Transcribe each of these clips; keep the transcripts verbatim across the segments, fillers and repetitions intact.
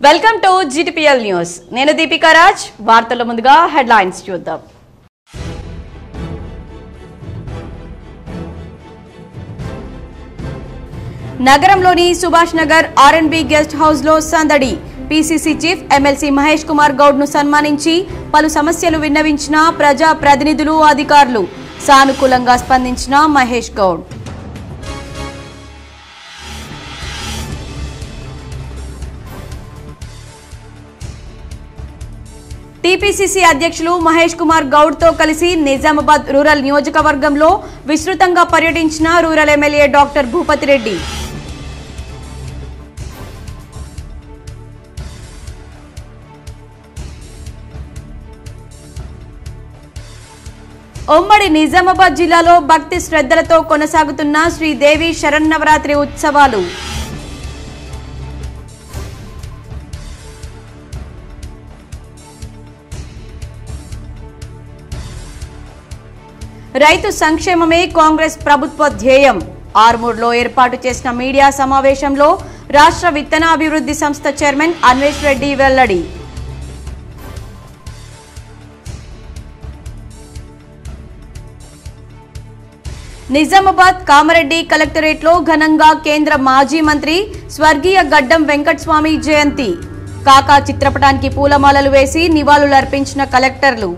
Welcome to GTPL news. నేను దీపికా రాజ్. వార్తల ముందుగా హెడ్లైన్స్ చూద్దాం. నగరంలోని Subhash Nagar R and B guest house లో సందడి. PCC chief MLC Mahesh Kumar Goud ను సన్మానించి పలు సమస్యలు విన్నవించిన ప్రజా ప్రతినిధులు, అధికారులు. సానుకూలంగా స్పందించిన మహేష్ గౌడ్. టీపీసీసీ అధ్యక్షులు మహేష్ కుమార్ గౌడ్ తో కలిసి నిజామాబాద్ రూరల్ నియోజకవర్గంలో విస్తృతంగా పర్యటించిన rural MLA doctor Bhupathi Reddy. ఉమ్మడి నిజామాబాద్ జిల్లాలో భక్తి శ్రద్ధలతో కొనసాగుతున్న శ్రీదేవి శరన్నవరాత్రి ఉత్సవాలు. రైతు సంక్షేమమే కాంగ్రెస్ ప్రభుత్వ ధ్యేయం. ఆర్మూర్లో ఏర్పాటు చేసిన మీడియా సమావేశంలో రాష్ట్ర విత్తనాభివృద్ధి సంస్థ చైర్మన్ అన్వేష్ రెడ్డి వెల్లడి. నిజామాబాద్ కామారెడ్డి కలెక్టరేట్లో ఘనంగా కేంద్ర మాజీ మంత్రి స్వర్గీయ గడ్డం వెంకటస్వామి జయంతి. కాకా చిత్రపటానికి పూలమాలలు వేసి నివాళులర్పించిన కలెక్టర్లు.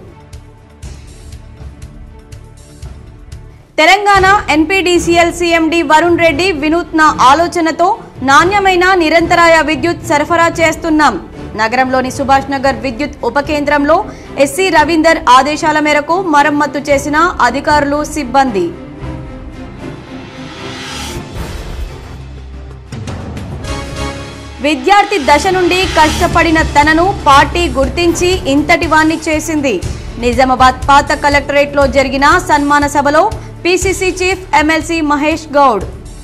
తెలంగాణ ఎన్పీడీసీఎల్ సీఎండీ వరుణ్ రెడ్డి వినూత్న ఆలోచనతో నాణ్యమైన నిరంతరాయ విద్యుత్ సరఫరా చేస్తున్నాం. నగరంలోని సుభాష్ నగర్ విద్యుత్ ఉప కేంద్రంలో ఎస్సీ రవీందర్ ఆదేశాల మేరకు మరమ్మతు చేసిన అధికారులు, సిబ్బంది. విద్యార్థి దశ నుండి కష్టపడిన తనను పార్టీ గుర్తించి ఇంతటి వాణ్ణి చేసింది. నిజామాబాద్ పాత కలెక్టరేట్ లో జరిగిన సన్మాన సభలో PCC chief MLC Mahesh Goud.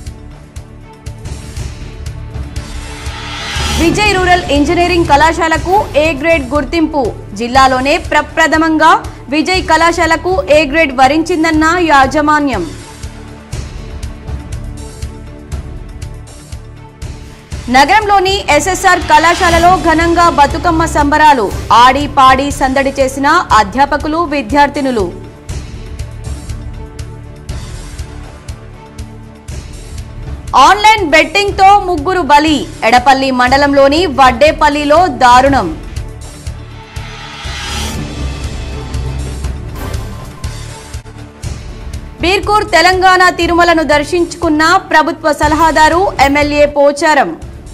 Vijay rural engineering కళాశాలకు ఏ గ్రేడ్ గుర్తింపు. జిల్లాలోనే ప్రప్రథమంగా విజయ్ కళాశాలకు ఏ గ్రేడ్ వరించిందన్న యాజమాన్యం. నగరంలోని ఎస్ఎస్ఆర్ కళాశాలలో ఘనంగా బతుకమ్మ సంబరాలు. ఆడి పాడి సందడి చేసిన అధ్యాపకులు, విద్యార్థినులు. ఆన్లైన్ బెట్టింగ్ తో ముగ్గురు బలి. ఎడపల్లి మండలంలోని వడ్డేపల్లిలో దారుణం. బీర్కూర్ తెలంగాణ తిరుమలను దర్శించుకున్న ప్రభుత్వ సలహాదారు, ఎమ్మెల్యే పోచారం.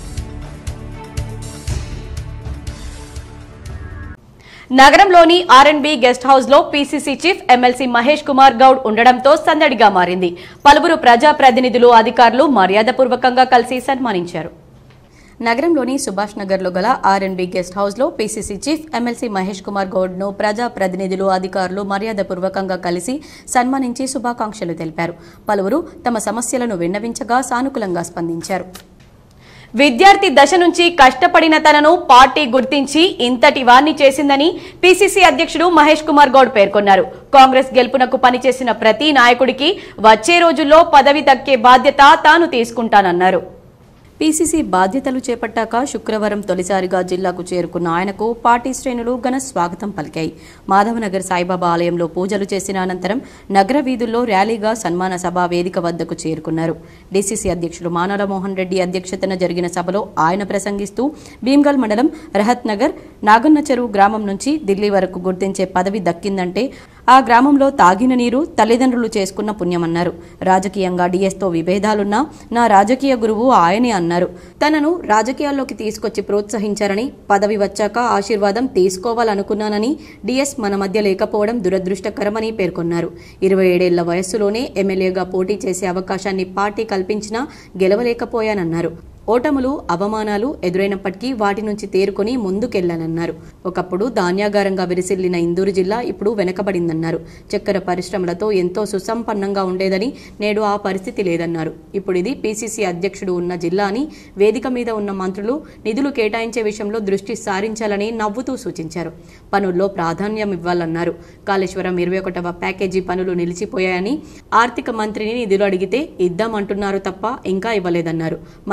నగరంలోని R and B guest house లో PCC chief MLC Mahesh Kumar Goud ఉండడంతో సందడిగా మారింది. పలువురు ప్రజా ప్రతినిధులు, అధికారులు మర్యాదపూర్వకంగా కలిసి సన్మానించారు. నగరంలోని సుభాష్ నగర్ లో గల R and B guest house లో PCC chief MLC Mahesh Kumar Goud ను ప్రజా ప్రతినిధులు, అధికారులు మర్యాదపూర్వకంగా కలిసి సన్మానించి శుభాకాంక్షలు తెలిపారు. పలువురు తమ సమస్యలను విన్నవించగా సానుకూలంగా స్పందించారు. విద్యార్థి దశ నుంచి కష్టపడిన తనను పార్టీ గుర్తించి ఇంతటి వాణ్ణి చేసిందని పీసీసీ అధ్యక్షుడు మహేష్ కుమార్ గౌడ్ పేర్కొన్నారు. కాంగ్రెస్ గెలుపునకు పనిచేసిన ప్రతి నాయకుడికి వచ్చే రోజుల్లో పదవి దక్కే బాధ్యత తాను తీసుకుంటానన్నారు. పీసీసీ బాధ్యతలు చేపట్టాక శుక్రవారం తొలిసారిగా జిల్లాకు చేరుకున్న ఆయనకు పార్టీ శ్రేణులు ఘన స్వాగతం పలికాయి. మాధవనగర్ సాయిబాబా ఆలయంలో పూజలు చేసిన అనంతరం నగర వీధుల్లో ర్యాలీగా సన్మాన సభ వేదిక వద్దకు చేరుకున్నారు. డీసీసీ అధ్యక్షులు మానాల మోహన్ రెడ్డి అధ్యక్షతన జరిగిన సభలో ఆయన ప్రసంగిస్తూ భీమ్గల్ మండలం రహత్ నగర్ నాగన్న చెరువు గ్రామం నుంచి ఢిల్లీ వరకు గుర్తించే పదవి దక్కిందంటే ఆ గ్రామంలో తాగిన నీరు తల్లిదండ్రులు చేసుకున్న పుణ్యమన్నారు. రాజకీయంగా డీఎస్తో విభేదాలున్నా నా రాజకీయ గురువు ఆయనే అన్నారు. తనను రాజకీయాల్లోకి తీసుకొచ్చి ప్రోత్సహించారని, పదవి వచ్చాక ఆశీర్వాదం తీసుకోవాలనుకున్నానని, డీఎస్ మన మధ్య లేకపోవడం దురదృష్టకరమని పేర్కొన్నారు. ఇరవై ఏడేళ్ల వయస్సులోనే ఎమ్మెల్యేగా పోటీ చేసే అవకాశాన్ని పార్టీ కల్పించినా గెలవలేకపోయానన్నారు. ఓటములు, అవమానాలు ఎదురైనప్పటికీ వాటి నుంచి తేరుకొని ముందుకెళ్లానన్నారు. ఒకప్పుడు ధాన్యాగారంగా విరిసిల్లిన ఇందూరు జిల్లా ఇప్పుడు వెనకబడిందన్నారు. చక్కెర పరిశ్రమలతో ఎంతో సుసంపన్నంగా ఉండేదని, నేడు ఆ పరిస్థితి లేదన్నారు. ఇప్పుడు ఇది పీసీసీ అధ్యక్షుడు ఉన్న జిల్లా అని, వేదిక మీద ఉన్న మంత్రులు నిధులు కేటాయించే విషయంలో దృష్టి సారించాలని నవ్వుతూ సూచించారు. పనుల్లో ప్రాధాన్యం ఇవ్వాలన్నారు. కాళేశ్వరం ఇరవై ఒకటవ ప్యాకేజీ పనులు నిలిచిపోయాయని, ఆర్థిక మంత్రిని నిధులు అడిగితే ఇద్దామంటున్నారు తప్ప ఇంకా ఇవ్వలేదన్నారు. మంత్రి శ్రీ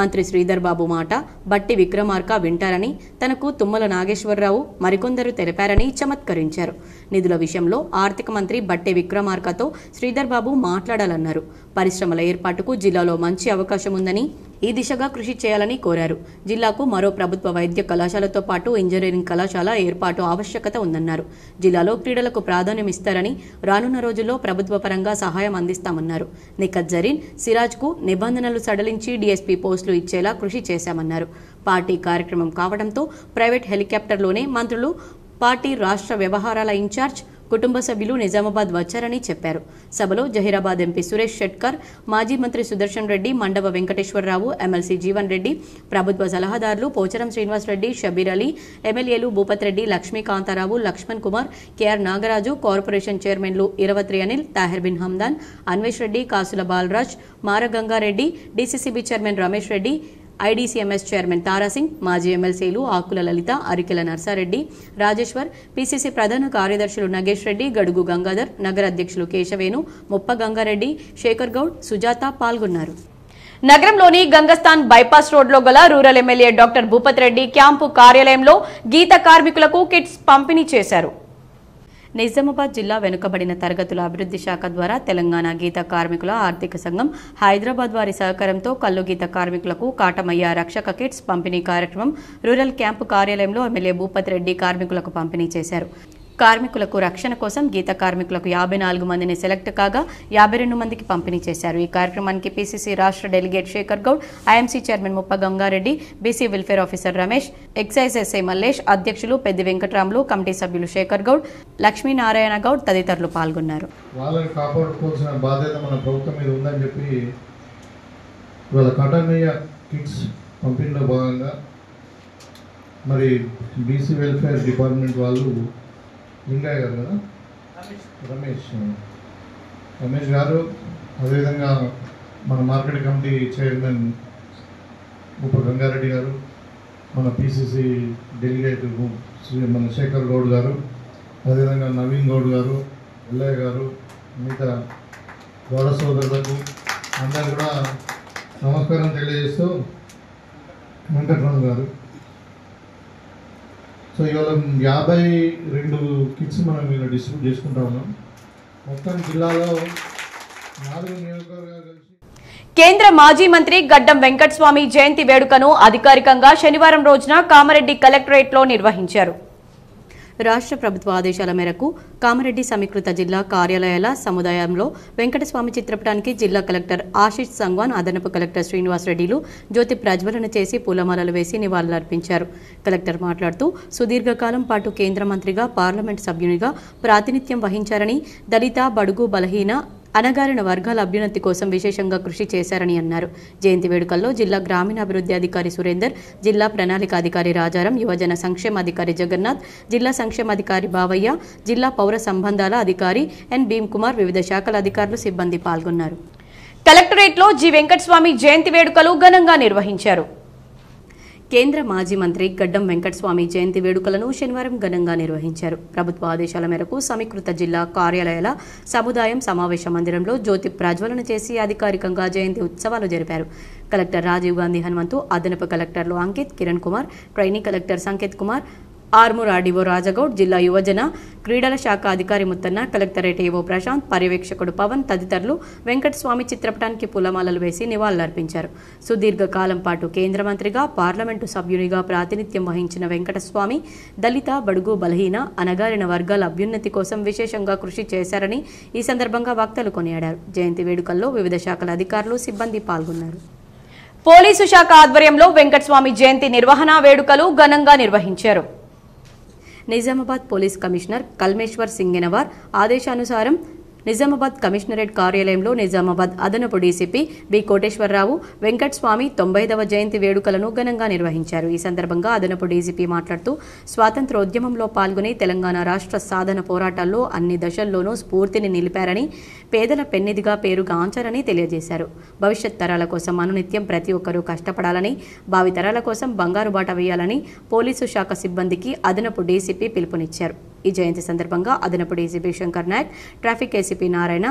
శ్రీధర్ బాబు మాట బట్టి విక్రమార్క వింటారని తనకు తుమ్మల నాగేశ్వరరావు మరికొందరు తెలిపారని చమత్కరించారు. నిధుల విషయంలో ఆర్థిక మంత్రి బట్టి విక్రమార్కతో శ్రీధర్ బాబు మాట్లాడాలన్నారు. పరిశ్రమల ఏర్పాటుకు జిల్లాలో మంచి అవకాశం ఉందని ఈ దిశగా కృషి చేయాలని కోరారు. జిల్లాకు మరో ప్రభుత్వ వైద్య కళాశాలతో పాటు ఇంజనీరింగ్ కళాశాల ఏర్పాటు ఆవశ్యకత ఉందన్నారు. జిల్లాలో క్రీడలకు ప్రాధాన్యమిస్తారని రానున్న రోజుల్లో ప్రభుత్వ పరంగా సహాయం అందిస్తామన్నారు. నిఖత్ జరీన్, సిరాజ్ కు నిబంధనలు సడలించి డీఎస్పీ పోస్టులు ఇచ్చేలా కృషి చేశామన్నారు. పార్టీ కార్యక్రమం కావడంతో ప్రైవేట్ హెలికాప్టర్లోనే మంత్రులు, పార్టీ రాష్ట్ర వ్యవహారాల ఇన్ఛార్జ్, కుటుంబ సభ్యులు నిజామాబాద్ వచ్చారని చెప్పారు. సభలో జహీరాబాద్ ఎంపీ సురేష్ షెట్కర్, మాజీ మంత్రి సుదర్శన్ రెడ్డి, మండవ వెంకటేశ్వరరావు, ఎమ్మెల్సీ జీవన్ రెడ్డి, ప్రభుత్వ సలహాదారులు పోచారం శ్రీనివాస్ రెడ్డి, షబీర్ అలీ, ఎమ్మెల్యేలు భూపత్ రెడ్డి, లక్ష్మీకాంతారావు, లక్ష్మణ్ కుమార్, కేఆర్ నాగరాజు, కార్పొరేషన్ చైర్మన్లు Iravatri Anil, Tahir Bin Hamdan, Anvesh Reddy, Kasula Balraj, Maragangareddy, DCCB chairman Ramesh Reddy, IDCMS chairman Tarasingh, మాజీ ఎమ్మెల్సీలు ఆకుల లలిత, అరికెల నర్సారెడ్డి, రాజేశ్వర్, పీసీసీ ప్రధాన కార్యదర్శులు నగేష్ రెడ్డి, గడుగు గంగాధర్, నగర అధ్యక్షులు కేశవేణు, ముప్ప గంగారెడ్డి, శేఖర్ గౌడ్, సుజాత పాల్గొన్నారు. నగరంలోని గంగస్థాన్ బైపాస్ రోడ్లో గల rural MLA doctor Bhupat Reddy camp కార్యాలయంలో గీత కార్మికులకు కిట్స్ పంపిణీ చేశారు. నిజామాబాద్ జిల్లా వెనుకబడిన తరగతుల అభివృద్ధి శాఖ ద్వారా తెలంగాణ గీత కార్మికుల ఆర్థిక సంఘం హైదరాబాద్ వారి సహకారంతో కల్లు గీత కార్మికులకు కాటమయ్య రక్షక కిట్స్ పంపిణీ కార్యక్రమం రూరల్ క్యాంపు కార్యాలయంలో ఎమ్మెల్యే భూపత్ రెడ్డి కార్మికులకు పంపిణీ చేశారు. కార్మికులకు రక్షణ కోసం గీత కార్మికులకు యాభై నాలుగు మందిని సెలెక్ట్ కాగా యాభై రెండు మందికి పంపిణీ చేశారు. ఈ కార్యక్రమానికి పీసీసీ రాష్ట్ర delegate Shekar Goud, IMC chairman Muppa Gangareddy, BC welfare officer Ramesh, excise SI Mallesh, అధ్యక్షులు పెద్ది వెంకటరాములు, కమిటీ సభ్యులు శేఖర్ గౌడ్, లక్ష్మీనారాయణ గౌడ్ తదితరులు పాల్గొన్నారు. వాళ్ళని కాపాడుకోవాల్సిన బాధ్యత మన ప్రభుత్వం మీద ఉందని చెప్పి వాళ్ళ కాటమయ్య కిట్స్ పంపిణీలో భాగంగా మరి బీసీ వెల్ఫేర్ డిపార్ట్మెంట్ వాళ్ళు లింగయ్య గారు కదా రమేష్ రమేష్ గారు, అదేవిధంగా మన market committee chairman Muppa Gangareddy గారు, మన పీసీసీ డెలిగేట్ మన శేఖర్ గౌడ్ గారు, అదేవిధంగా నవీన్ గౌడ్ గారు, ఎల్లయ్య గారు, మిగతా గౌడ సోదరులకు అందరు కూడా నమస్కారం తెలియజేస్తూ వెంకటరామ్ గారు. సో ఇవాళ యాభై రెండు కిట్స్ మనం ఇలా డిస్ట్రిబ్యూట్ చేసుకుంటా ఉన్నాం. మొత్తం జిల్లాలో నాలుగు నియోజకవర్గాలు కలిసి కేంద్ర మాజీ మంత్రి గడ్డం వెంకటస్వామి జయంతి వేడుకను అధికారికంగా శనివారం రోజున కామారెడ్డి కలెక్టరేట్లో నిర్వహించారు. రాష్ట్ర ప్రభుత్వ ఆదేశాల మేరకు కామారెడ్డి సమీకృత జిల్లా కార్యాలయాల సముదాయంలో వెంకటస్వామి చిత్రపటానికి జిల్లా కలెక్టర్ ఆశిష్ సంగ్వాన్, అదనపు కలెక్టర్ శ్రీనివాస్ రెడ్డిలు జ్యోతి ప్రజ్వలన చేసి పూలమాలలు వేసి నివాళులర్పించారు. కలెక్టర్ మాట్లాడుతూ సుదీర్ఘకాలం పాటు కేంద్ర మంత్రిగా, పార్లమెంట్ సభ్యునిగా ప్రాతినిధ్యం వహించారని, దళిత, బడుగు, బలహీన, అణగారిన వర్గాల అభ్యున్నతి కోసం విశేషంగా కృషి చేశారని అన్నారు. జయంతి వేడుకల్లో జిల్లా గ్రామీణాభివృద్ధి అధికారి సురేందర్, జిల్లా ప్రణాళిక అధికారి రాజారం, యువజన సంక్షేమాధికారి జగన్నాథ్, జిల్లా సంక్షేమాధికారి బావయ్య, జిల్లా పౌర సంబంధాల అధికారి ఎన్ భీమ్ కుమార్, వివిధ శాఖల అధికారులు, సిబ్బంది పాల్గొన్నారు. కలెక్టరేట్లో జి వెంకటస్వామి జయంతి వేడుకలు ఘనంగా నిర్వహించారు. కేంద్ర మాజీ మంత్రి గడ్డం వెంకటస్వామి జయంతి వేడుకలను శనివారం ఘనంగా నిర్వహించారు. ప్రభుత్వ ఆదేశాల మేరకు సమీకృత జిల్లా కార్యాలయాల సముదాయం సమావేశ మందిరంలో జ్యోతి ప్రజ్వలన చేసి అధికారికంగా జయంతి ఉత్సవాలు జరిపారు. కలెక్టర్ రాజీవ్ గాంధీ హనుమంతు, అదనపు కలెక్టర్లు Ankit, Kiran Kumar, trainee collector Sanket Kumar, Armoor RDO Rajagoud, జిల్లా యువజన క్రీడల శాఖ అధికారి ముత్తన్న, కలెక్టరేట్ ఏవో ప్రశాంత్, పర్యవేక్షకుడు పవన్ తదితరులు వెంకటస్వామి చిత్రపటానికి పూలమాలలు వేసి నివాళులర్పించారు. సుదీర్ఘకాలం పాటు కేంద్ర మంత్రిగా, పార్లమెంటు సభ్యునిగా ప్రాతినిధ్యం వహించిన వెంకటస్వామి దళిత, బడుగు, బలహీన, అణగారిన వర్గాల అభ్యున్నతి కోసం విశేషంగా కృషి చేశారని ఈ సందర్భంగా వక్తలు కొనియాడారు. జయంతి వేడుకల్లో వివిధ శాఖల అధికారులు, సిబ్బంది పాల్గొన్నారు. పోలీసు శాఖ ఆధ్వర్యంలో వెంకటస్వామి జయంతి నిర్వహణ వేడుకలు ఘనంగా నిర్వహించారు. నిజామాబాద్ పోలీస్ కమిషనర్ కల్మేశ్వర్ సింగెనవార్ ఆదేశానుసారం నిజామాబాద్ కమిషనరేట్ కార్యాలయంలో నిజామాబాద్ అదనపు డీసీపీ బి కోటేశ్వరరావు వెంకటస్వామి తొంభైదవ జయంతి వేడుకలను ఘనంగా నిర్వహించారు. ఈ సందర్భంగా అదనపు డీసీపీ మాట్లాడుతూ స్వాతంత్రోద్యమంలో పాల్గొని తెలంగాణ రాష్ట్ర సాధన పోరాటాల్లో అన్ని దశల్లోనూ స్ఫూర్తిని నిలిపారని, పేదల పెన్నిదిగా పేరుగాంచారని తెలియజేశారు. భవిష్యత్ తరాల కోసం అనునిత్యం ప్రతి ఒక్కరూ కష్టపడాలని, భావితరాల కోసం బంగారు బాట వేయాలని పోలీసు శాఖ సిబ్బందికి అదనపు డీసీపీ పిలుపునిచ్చారు. ఈ జయంతి సందర్భంగా అదనపు DCP Shankar Naik, traffic ACP Narayana,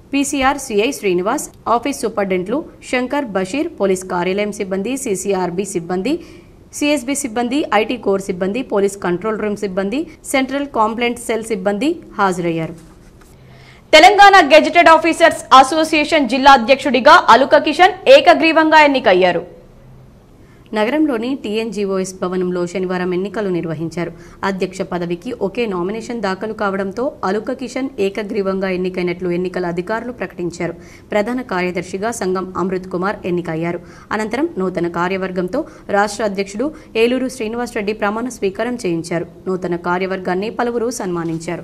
PCR CI Srinivas, office సూపరింటెండెంట్లు శంకర్, బషీర్, పోలీస్ కార్యాలయం సిబ్బంది, సీసీఆర్బీ సిబ్బంది, సిఎస్బీ సిబ్బంది, ఐటీ కోర్ సిబ్బంది, పోలీస్ కంట్రోల్ రూమ్ సిబ్బంది, సెంట్రల్ కాంప్లైంట్ సెల్ సిబ్బంది హాజరయ్యారు. తెలంగాణ గెజిటెడ్ ఆఫీసర్స్ అసోసియేషన్ జిల్లా అధ్యక్షుడిగా అలుక కిషన్ ఏకగ్రీవంగా ఎన్నికయ్యారు. నగరంలోని టీఎన్జీఓఎస్ భవనంలో శనివారం ఎన్నికలు నిర్వహించారు. అధ్యక్ష పదవికి ఒకే నామినేషన్ దాఖలు కావడంతో అలుక కిషన్ ఏకగ్రీవంగా ఎన్నికైనట్లు ఎన్నికల అధికారులు ప్రకటించారు. ప్రధాన కార్యదర్శిగా సంగం అమృత్ కుమార్ ఎన్నికయ్యారు. అనంతరం నూతన కార్యవర్గంతో రాష్ట్ర అధ్యక్షుడు ఏలూరు శ్రీనివాస్ రెడ్డి ప్రమాణ స్వీకారం చేయించారు. నూతన కార్యవర్గాన్ని పలువురు సన్మానించారు.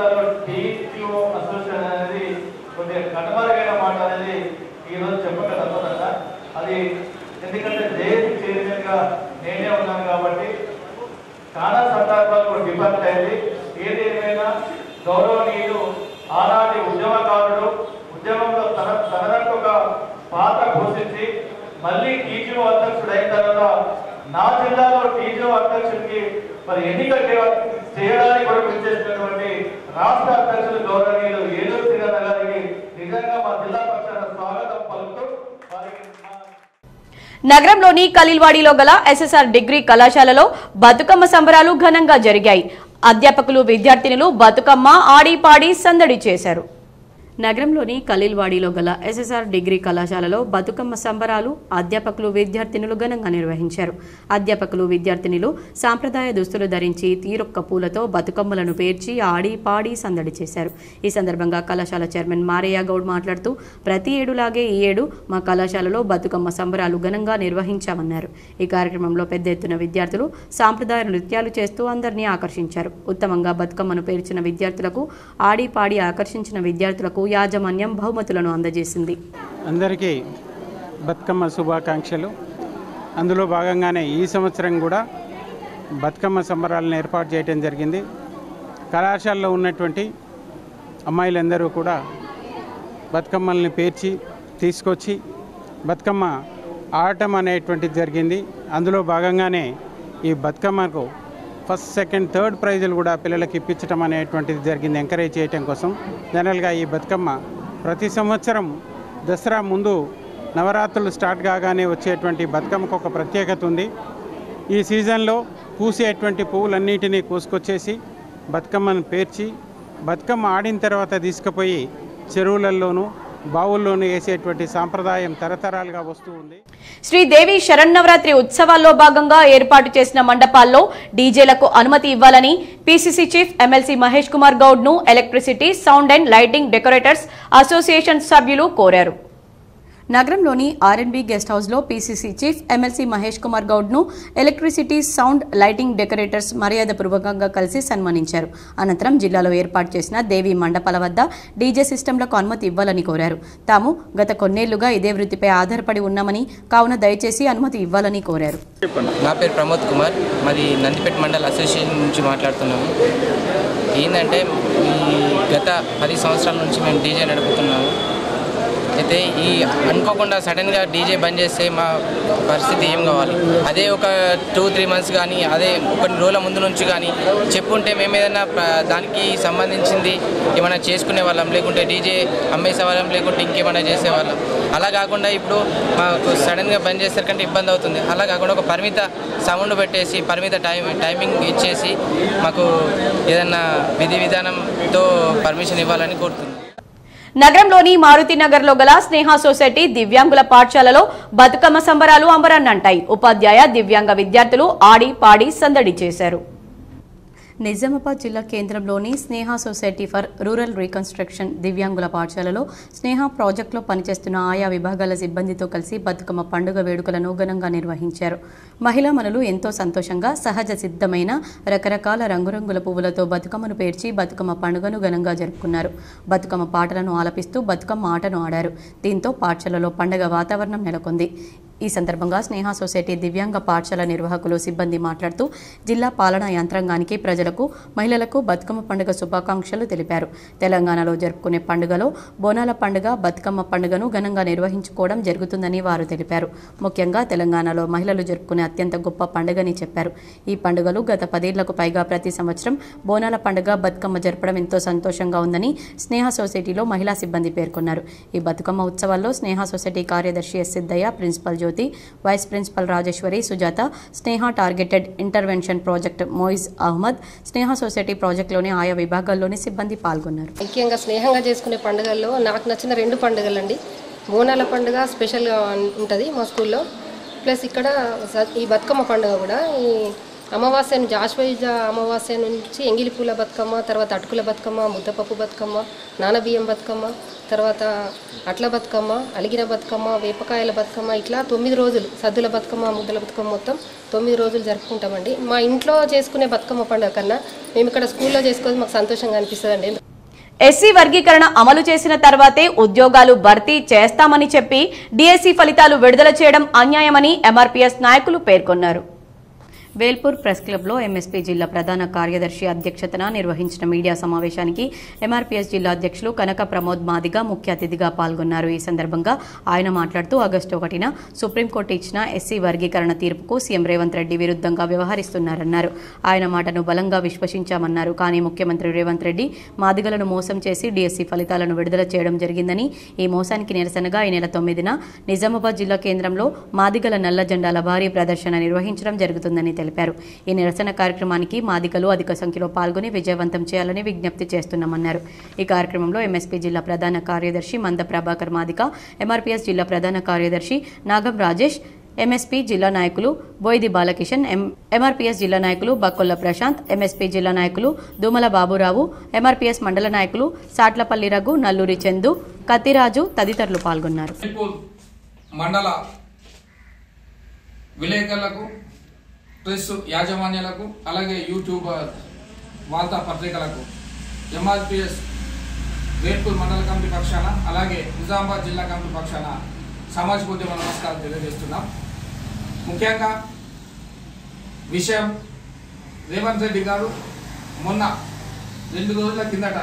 ఎందుకంటే జేఏసీ చైర్మన్గా నేనే ఉన్నాను కాబట్టి చాలా సందర్భాలు డిఫెక్ట్ అయింది. ఏది ఏమైనా గౌరవనీయులు ఆనాటి ఉద్యమకారుడు ఉద్యమంలో తన తనదంటూ ఒక పాత్ర పోషించి మళ్ళీ టీజీఓ అధ్యక్షుడు అయిన తర్వాత నా జిల్లాలో టీజీఓ అధ్యక్షుడికి మరి ఎన్నిక చేయడానికి కూడా పిలిచేసినటువంటి రాష్ట్ర అధ్యక్షులు గౌరవనీయులు ఏలూరు శ్రీధర్ గారికి నిజంగా మా జిల్లా పక్షాన స్వాగతం పలుకుతూ వారికి నగరంలోని ఖలీల్వాడిలో గల ఎస్ఎస్ఆర్ డిగ్రీ కళాశాలలో బతుకమ్మ సంబరాలు ఘనంగా జరిగాయి. అధ్యాపకులు, విద్యార్థినులు బతుకమ్మ ఆడి పాడి సందడి చేశారు. నగరంలోని ఖలీల్వాడిలో గల ఎస్ఎస్ఆర్ డిగ్రీ కళాశాలలో బతుకమ్మ సంబరాలు అధ్యాపకులు, విద్యార్థినులు ఘనంగా నిర్వహించారు. అధ్యాపకులు, విద్యార్థినులు సాంప్రదాయ దుస్తులు ధరించి తీరొక్క పూలతో బతుకమ్మలను పేర్చి ఆడి పాడి సందడి చేశారు. ఈ సందర్భంగా కళాశాల చైర్మన్ మారయ్య గౌడ్ మాట్లాడుతూ ప్రతి ఏడులాగే ఈ ఏడు మా కళాశాలలో బతుకమ్మ సంబరాలు ఘనంగా నిర్వహించామన్నారు. ఈ కార్యక్రమంలో పెద్ద ఎత్తున విద్యార్థులు సాంప్రదాయ నృత్యాలు చేస్తూ అందరినీ ఆకర్షించారు. ఉత్తమంగా బతుకమ్మను పేర్చిన విద్యార్థులకు, ఆడి పాడి ఆకర్షించిన విద్యార్థులకు యాజమాన్యం బహుమతులను అందజేసింది. అందరికీ బతుకమ్మ శుభాకాంక్షలు. అందులో భాగంగానే ఈ సంవత్సరం కూడా బతుకమ్మ సంబరాలను ఏర్పాటు చేయడం జరిగింది. కళాశాలలో ఉన్నటువంటి అమ్మాయిలందరూ కూడా బతుకమ్మల్ని పేర్చి తీసుకొచ్చి బతుకమ్మ ఆడటం అనేటువంటిది జరిగింది. అందులో భాగంగానే ఈ బతుకమ్మకు ఫస్ట్, సెకండ్, థర్డ్ ప్రైజులు కూడా పిల్లలకి ఇప్పించడం అనేటువంటిది జరిగింది, ఎంకరేజ్ చేయడం కోసం. జనరల్గా ఈ బతుకమ్మ ప్రతి సంవత్సరం దసరా ముందు నవరాత్రులు స్టార్ట్ కాగానే వచ్చేటువంటి బతుకమ్మకు ఒక ప్రత్యేకత ఉంది. ఈ సీజన్లో పూసేటువంటి పువ్వులన్నిటినీ కోసుకొచ్చేసి బతుకమ్మను పేర్చి బతుకమ్మ ఆడిన తర్వాత తీసుకుపోయి చెరువులలోనూ బావుల్లోనూ వేసేటువంటి సాంప్రదాయం తరతరాలుగా వస్తూ ఉంది. శ్రీదేవి శరన్నవరాత్రి ఉత్సవాల్లో భాగంగా ఏర్పాటు చేసిన మండపాల్లో డీజేలకు అనుమతి ఇవ్వాలని PCC chief MLC Mahesh Kumar Goud ను electricity, sound and lighting decorators association సభ్యులు కోరారు. నగరంలోని ఆర్ఎన్బి గెస్ట్ హౌస్ లో PCC chief MLC Mahesh Kumar Goud ను ఎలక్ట్రిసిటీ, సౌండ్, లైటింగ్ డెకరేటర్స్ మర్యాదపూర్వకంగా కలిసి సన్మానించారు. అనంతరం జిల్లాలో ఏర్పాటు చేసిన దేవి మండపాల వద్ద డీజే సిస్టంలకు అనుమతి ఇవ్వాలని కోరారు. తాము గత కొన్నేళ్లుగా ఇదే వృత్తిపై ఆధారపడి ఉన్నామని, కావున దయచేసి అనుమతి ఇవ్వాలని కోరారు. నా పేరు ప్రమోద్ కుమార్, మాది నందిపేట మండల్ అసోసియేషన్ నుంచి మాట్లాడుతున్నాము. ఏంటంటే ఈ గత పది సంవత్సరాల నుంచి మేము డీజే నడుపుతున్నాము. అయితే ఈ అనుకోకుండా సడన్గా డీజే బంద్ చేస్తే మా పరిస్థితి ఏం కావాలి? అదే ఒక టూ త్రీ మంత్స్ కానీ అదే కొన్ని రోజుల ముందు నుంచి కానీ చెప్పుంటే మేము ఏదైనా దానికి సంబంధించింది ఏమైనా చేసుకునే వాళ్ళం, లేకుంటే డీజే అమ్మేసేవాళ్ళం, లేకుంటే ఇంకేమైనా చేసేవాళ్ళం. అలా కాకుండా ఇప్పుడు మాకు సడన్గా బంద్ చేసేసరికంటే ఇబ్బంది అవుతుంది. అలా కాకుండా ఒక పరిమిత సౌండ్ పెట్టేసి పరిమిత టైం టైమింగ్ ఇచ్చేసి మాకు ఏదన్నా విధి విధానంతో పర్మిషన్ ఇవ్వాలని కోరుతుంది. నగరంలోని మారుతినగర్ లో గల స్నేహ సొసైటీ దివ్యాంగుల పాఠశాలలో బతుకమ్మ సంబరాలు అంబరాన్నంటాయి. ఉపాధ్యాయ, దివ్యాంగ విద్యార్థులు ఆడి పాడి సందడి చేశారు. నిజామాబాద్ జిల్లా కేంద్రంలోని Sneha society for rural reconstruction దివ్యాంగుల పాఠశాలలో స్నేహ ప్రాజెక్టులో పనిచేస్తున్న ఆయా విభాగాల సిబ్బందితో కలిసి బతుకమ్మ పండుగ వేడుకలను ఘనంగా నిర్వహించారు. మహిళా మనులు ఎంతో సంతోషంగా సహజ సిద్ధమైన రకరకాల రంగురంగుల పువ్వులతో బతుకమ్మను పేర్చి బతుకమ్మ పండుగను ఘనంగా జరుపుకున్నారు. బతుకమ్మ పాటలను ఆలపిస్తూ బతుకమ్మ ఆటను ఆడారు. దీంతో పాఠశాలలో పండుగ వాతావరణం నెలకొంది. ఈ సందర్భంగా స్నేహ సొసైటీ దివ్యాంగ పాఠశాల నిర్వాహకులు సిబ్బంది మాట్లాడుతూ జిల్లా పాలనా యంత్రాంగానికి ప్రజలకు మహిళలకు బతుకమ్మ పండుగ శుభాకాంక్షలు తెలిపారు. తెలంగాణలో జరుపుకునే పండుగలో బోనాల పండుగ బతుకమ్మ పండుగను ఘనంగా నిర్వహించుకోవడం జరుగుతుందని వారు తెలిపారు. ముఖ్యంగా తెలంగాణలో మహిళలు జరుపుకునే అత్యంత గొప్ప పండుగని చెప్పారు. ఈ పండుగలు గత పదేళ్లకు పైగా ప్రతి సంవత్సరం బోనాల పండుగ బతుకమ్మ జరపడం ఎంతో సంతోషంగా ఉందని స్నేహ సొసైటీలో మహిళా సిబ్బంది పేర్కొన్నారు. ఈ బతుకమ్మ ఉత్సవాల్లో స్నేహ సొసైటీ కార్యదర్శి S Siddaiah, principal Jyothi, vice principal Rajeshwari, Sujatha, Sneha targeted intervention project Moiz Ahmed, Sneha society ప్రాజెక్టులోని ఆయా విభాగాల్లోని సిబ్బంది పాల్గొన్నారు. ముఖ్యంగా స్నేహంగా చేసుకునే పండుగల్లో నాకు నచ్చిన రెండు పండుగలండి. బోనాల పండుగ స్పెషల్గా ఉంటుంది మా స్కూల్లో, ప్లస్ ఇక్కడ ఈ బతుకమ్మ పండుగ కూడా ఈ అమావాస్య నుంచి ఆశ్వయుజ అమావాస్య నుంచి ఎంగిలి పూల బతుకమ్మ, తర్వాత అటుకుల బతుకమ్మ, ముద్దపప్పు బతుకమ్మ, నానబియ్యం బతుకమ్మ, తర్వాత అట్ల బతుకమ్మ, అలిగిన బతుకమ్మ, వేపకాయల బతుకమ్మ, ఇట్లా తొమ్మిది రోజులు సద్దుల బతుకమ్మ, ముద్దల బతుకమ్మ మొత్తం తొమ్మిది రోజులు జరుపుకుంటామండి. మా ఇంట్లో చేసుకునే బతుకమ్మ పండుగ కన్నా మేము ఇక్కడ స్కూల్లో చేసుకోవడం మాకు సంతోషంగా అనిపిస్తుందండి. ఎస్సీ వర్గీకరణ అమలు చేసిన తర్వాతే ఉద్యోగాలు భర్తీ చేస్తామని చెప్పి డిఎస్సి ఫలితాలు విడుదల చేయడం అన్యాయమని ఎంఆర్పీఎస్ నాయకులు పేర్కొన్నారు. వేల్పూర్ ప్రెస్ క్లబ్లో ఎంఎస్పీ జిల్లా ప్రధాన కార్యదర్శి అధ్యక్షతన నిర్వహించిన మీడియా సమావేశానికి ఎంఆర్పీఎస్ జిల్లా అధ్యక్షులు కనక ప్రమోద్ మాదిగ ముఖ్య అతిథిగా పాల్గొన్నారు. ఈ సందర్భంగా ఆయన మాట్లాడుతూ ఆగస్టు ఒకటిన సుప్రీంకోర్టు ఇచ్చిన ఎస్సీ వర్గీకరణ తీర్పుకు సీఎం రేవంత్ రెడ్డి విరుద్ధంగా వ్యవహరిస్తున్నారన్నారు. ఆయన మాటను బలంగా విశ్వసించామన్నారు. కానీ ముఖ్యమంత్రి రేవంత్ రెడ్డి మాదిగలను మోసం చేసి డిఎస్సీ ఫలితాలను విడుదల చేయడం జరిగిందని, ఈ మోసానికి నిరసనగా ఈ నెల తొమ్మిదిన నిజామాబాద్ జిల్లా కేంద్రంలో మాదిగల నల్ల జెండాల భారీ ప్రదర్శన నిర్వహించడం జరుగుతుందని తెలిపారు. ఈ నిరసన కార్యక్రమానికి మాదిగలు అధిక సంఖ్యలో పాల్గొని విజయవంతం చేయాలని విజ్ఞప్తి చేస్తున్నామన్నారు. ఈ కార్యక్రమంలో ఎంఎస్పీ జిల్లా ప్రధాన కార్యదర్శి మంద ప్రభాకర్ మాదిక, ఎంఆర్పీఎస్ జిల్లా ప్రధాన కార్యదర్శి నాగం రాజేష్, ఎంఎస్పీ జిల్లా నాయకులు బోయిది బాలకిషన్, ఎంఆర్పీఎస్ జిల్లా నాయకులు బక్కొల్ల ప్రశాంత్, ఎంఎస్పీ జిల్లా నాయకులు దూమల బాబురావు, ఎంఆర్పీఎస్ మండల నాయకులు సాట్లపల్లి రఘు, నల్లూరి చందు, కత్తిరాజు తదితరులు పాల్గొన్నారు. మండల విలేకరులకు, ప్రెస్ యాజమాన్యాలకు, అలాగే యూట్యూబ్ వార్తా పత్రికలకు ఎంఆర్పీఎస్ వేల్పూర్ మండల కమిటీ పక్షాన అలాగే నిజామాబాద్ జిల్లా కమిటీ పక్షాన సామాజిక ఉద్యమ నమస్కారం తెలియజేస్తున్నాం. ముఖ్యంగా విషయం రేవంత్ రెడ్డి గారు మొన్న రెండు రోజుల కిందట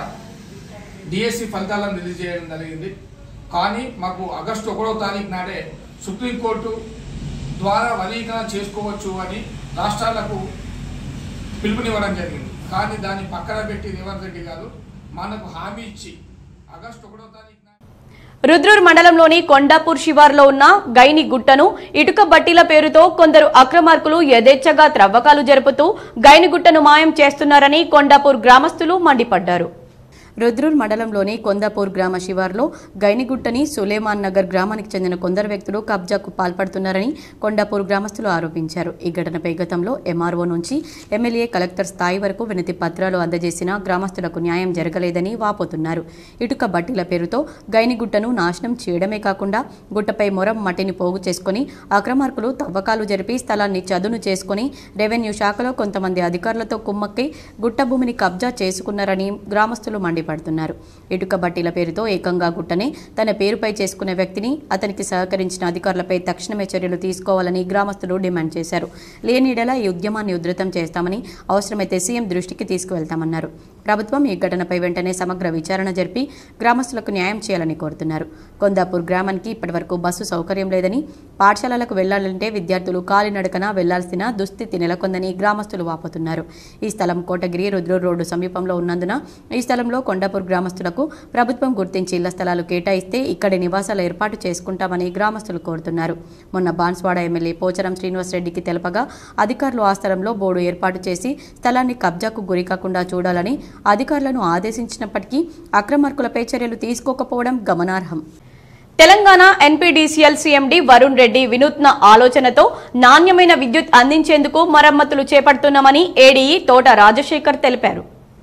డిఎస్సి ఫలితాలను రిలీజ్ చేయడం జరిగింది. కానీ మాకు ఆగస్టు ఒకటో తారీఖు నాడే సుప్రీంకోర్టు ద్వారా వర్గీకరణ చేసుకోవచ్చు అని రాష్ట్రాలకు పిలుపునివ్వడం జరిగింది. కానీ దాన్ని పక్కన పెట్టి రేవంత్ రెడ్డి గారు మనకు హామీ ఇచ్చి ఆగస్టు ఒకటో తారీఖు రుద్రూర్ మండలంలోని కొండాపూర్ శివార్లో ఉన్న గైని గుట్టను ఇటుక బట్టీల పేరుతో కొందరు అక్రమార్కులు యథేచ్ఛగా త్రవ్వకాలు జరుపుతూ గైని గుట్టను మాయం చేస్తున్నారని కొండాపూర్ గ్రామస్తులు మండిపడ్డారు. రుద్రూర్ మండలంలోని కొందాపూర్ గ్రామ శివార్లో గైనిగుట్టని సులేమాన్ నగర్ గ్రామానికి చెందిన కొందరు వ్యక్తులు కబ్జాకు పాల్పడుతున్నారని కొండాపూర్ గ్రామస్తులు ఆరోపించారు. ఈ ఘటనపై గతంలో ఎంఆర్ఓ నుంచి ఎమ్మెల్యే, కలెక్టర్ స్థాయి వరకు వినతి పత్రాలు అందజేసినా గ్రామస్తులకు న్యాయం జరగలేదని వాపోతున్నారు. ఇటుక బట్టీల పేరుతో గైనిగుట్టను నాశనం చేయడమే కాకుండా గుట్టపై మొరం మట్టిని పోగు చేసుకుని అక్రమార్కులు తవ్వకాలు జరిపి స్థలాన్ని చదును చేసుకుని రెవెన్యూ శాఖలో కొంతమంది అధికారులతో కుమ్మక్కై గుట్ట భూమిని కబ్జా చేసుకున్నారని గ్రామస్తులు మండి పడుతున్నారు. ఇటుక బట్టీల పేరుతో ఏకంగా గుట్టనే తన పేరుపై చేసుకునే వ్యక్తిని, అతనికి సహకరించిన అధికారులపై తక్షణమే చర్యలు తీసుకోవాలని గ్రామస్తులు డిమాండ్ చేశారు. లేనిడలా ఈ ఉద్యమాన్ని ఉధృతం చేస్తామని, అవసరమైతే సీఎం దృష్టికి తీసుకువెళ్తామన్నారు. ప్రభుత్వం ఈ ఘటనపై వెంటనే సమగ్ర విచారణ జరిపి గ్రామస్తులకు న్యాయం చేయాలని కోరుతున్నారు. కొందాపూర్ గ్రామానికి ఇప్పటివరకు బస్సు సౌకర్యం లేదని, పాఠశాలలకు వెళ్లాలంటే విద్యార్థులు కాలినడకన వెళ్లాల్సిన దుస్థితి నెలకొందని గ్రామస్తులు వాపోతున్నారు. ఈ స్థలం కోటగిరి రుద్రూర్ రోడ్డు సమీపంలో ఉన్నందున ఈ స్థలంలో కొండాపూర్ గ్రామస్తులకు ప్రభుత్వం గుర్తించి ఇళ్ల స్థలాలు కేటాయిస్తే ఇక్కడి నివాసాలు ఏర్పాటు చేసుకుంటామని గ్రామస్తులు కోరుతున్నారు. మొన్న బాన్స్వాడ ఎమ్మెల్యే పోచారం శ్రీనివాసరెడ్డికి తెలపగా అధికారులు ఆ స్థలంలో బోర్డు ఏర్పాటు చేసి స్థలాన్ని కబ్జాకు గురికాకుండా చూడాలని అధికారులను ఆదేశించినప్పటికీ అక్రమార్కులపై చర్యలు తీసుకోకపోవడం గమనార్హం. తెలంగాణ ఎన్పీడీసీఎల్ సీఎండీ వరుణ్ రెడ్డి వినూత్న ఆలోచనతో నాణ్యమైన విద్యుత్ అందించేందుకు మరమ్మతులు చేపడుతున్నామని ఏడీఈ తోట రాజశేఖర్ తెలిపారు.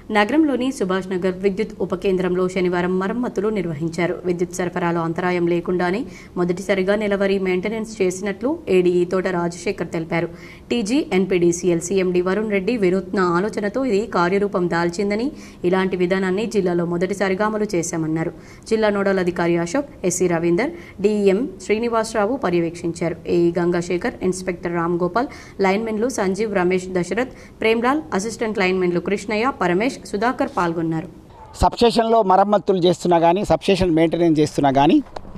నగరంలోని సుభాష్ నగర్ విద్యుత్ ఉప కేంద్రంలో శనివారం మరమ్మతులు నిర్వహించారు. విద్యుత్ సరఫరాలో అంతరాయం లేకుండానే మొదటిసారిగా నెలవారీ మెయింటెనెన్స్ చేసినట్లు ఏడీఈ తోట రాజశేఖర్ తెలిపారు. TG NPDCL CMD Varun Reddy వినూత్న ఆలోచనతో ఇది కార్యరూపం దాల్చిందని, ఇలాంటి విధానాన్ని జిల్లాలో మొదటిసారిగా అమలు చేశామన్నారు. జిల్లా నోడల్ అధికారి అశోక్, ఎస్సీ రవీందర్, డీఈఎం శ్రీనివాసరావు పర్యవేక్షించారు. ఏఈ గంగాశేఖర్, ఇన్స్పెక్టర్ రామ్ గోపాల్, లైన్మెన్లు సంజీవ్, రమేష్, దశరథ్, ప్రేమ్లాల్, అసిస్టెంట్ లైన్మెన్లు కృష్ణయ్య, పరమేష్, సుధాకర్ పాల్గొన్నారు. సబ్స్టేషన్లో మరమ్మతులు చేస్తున్నా కానీ, సబ్స్టేషన్ మెయింటెనెన్స్ చేస్తున్నా కానీ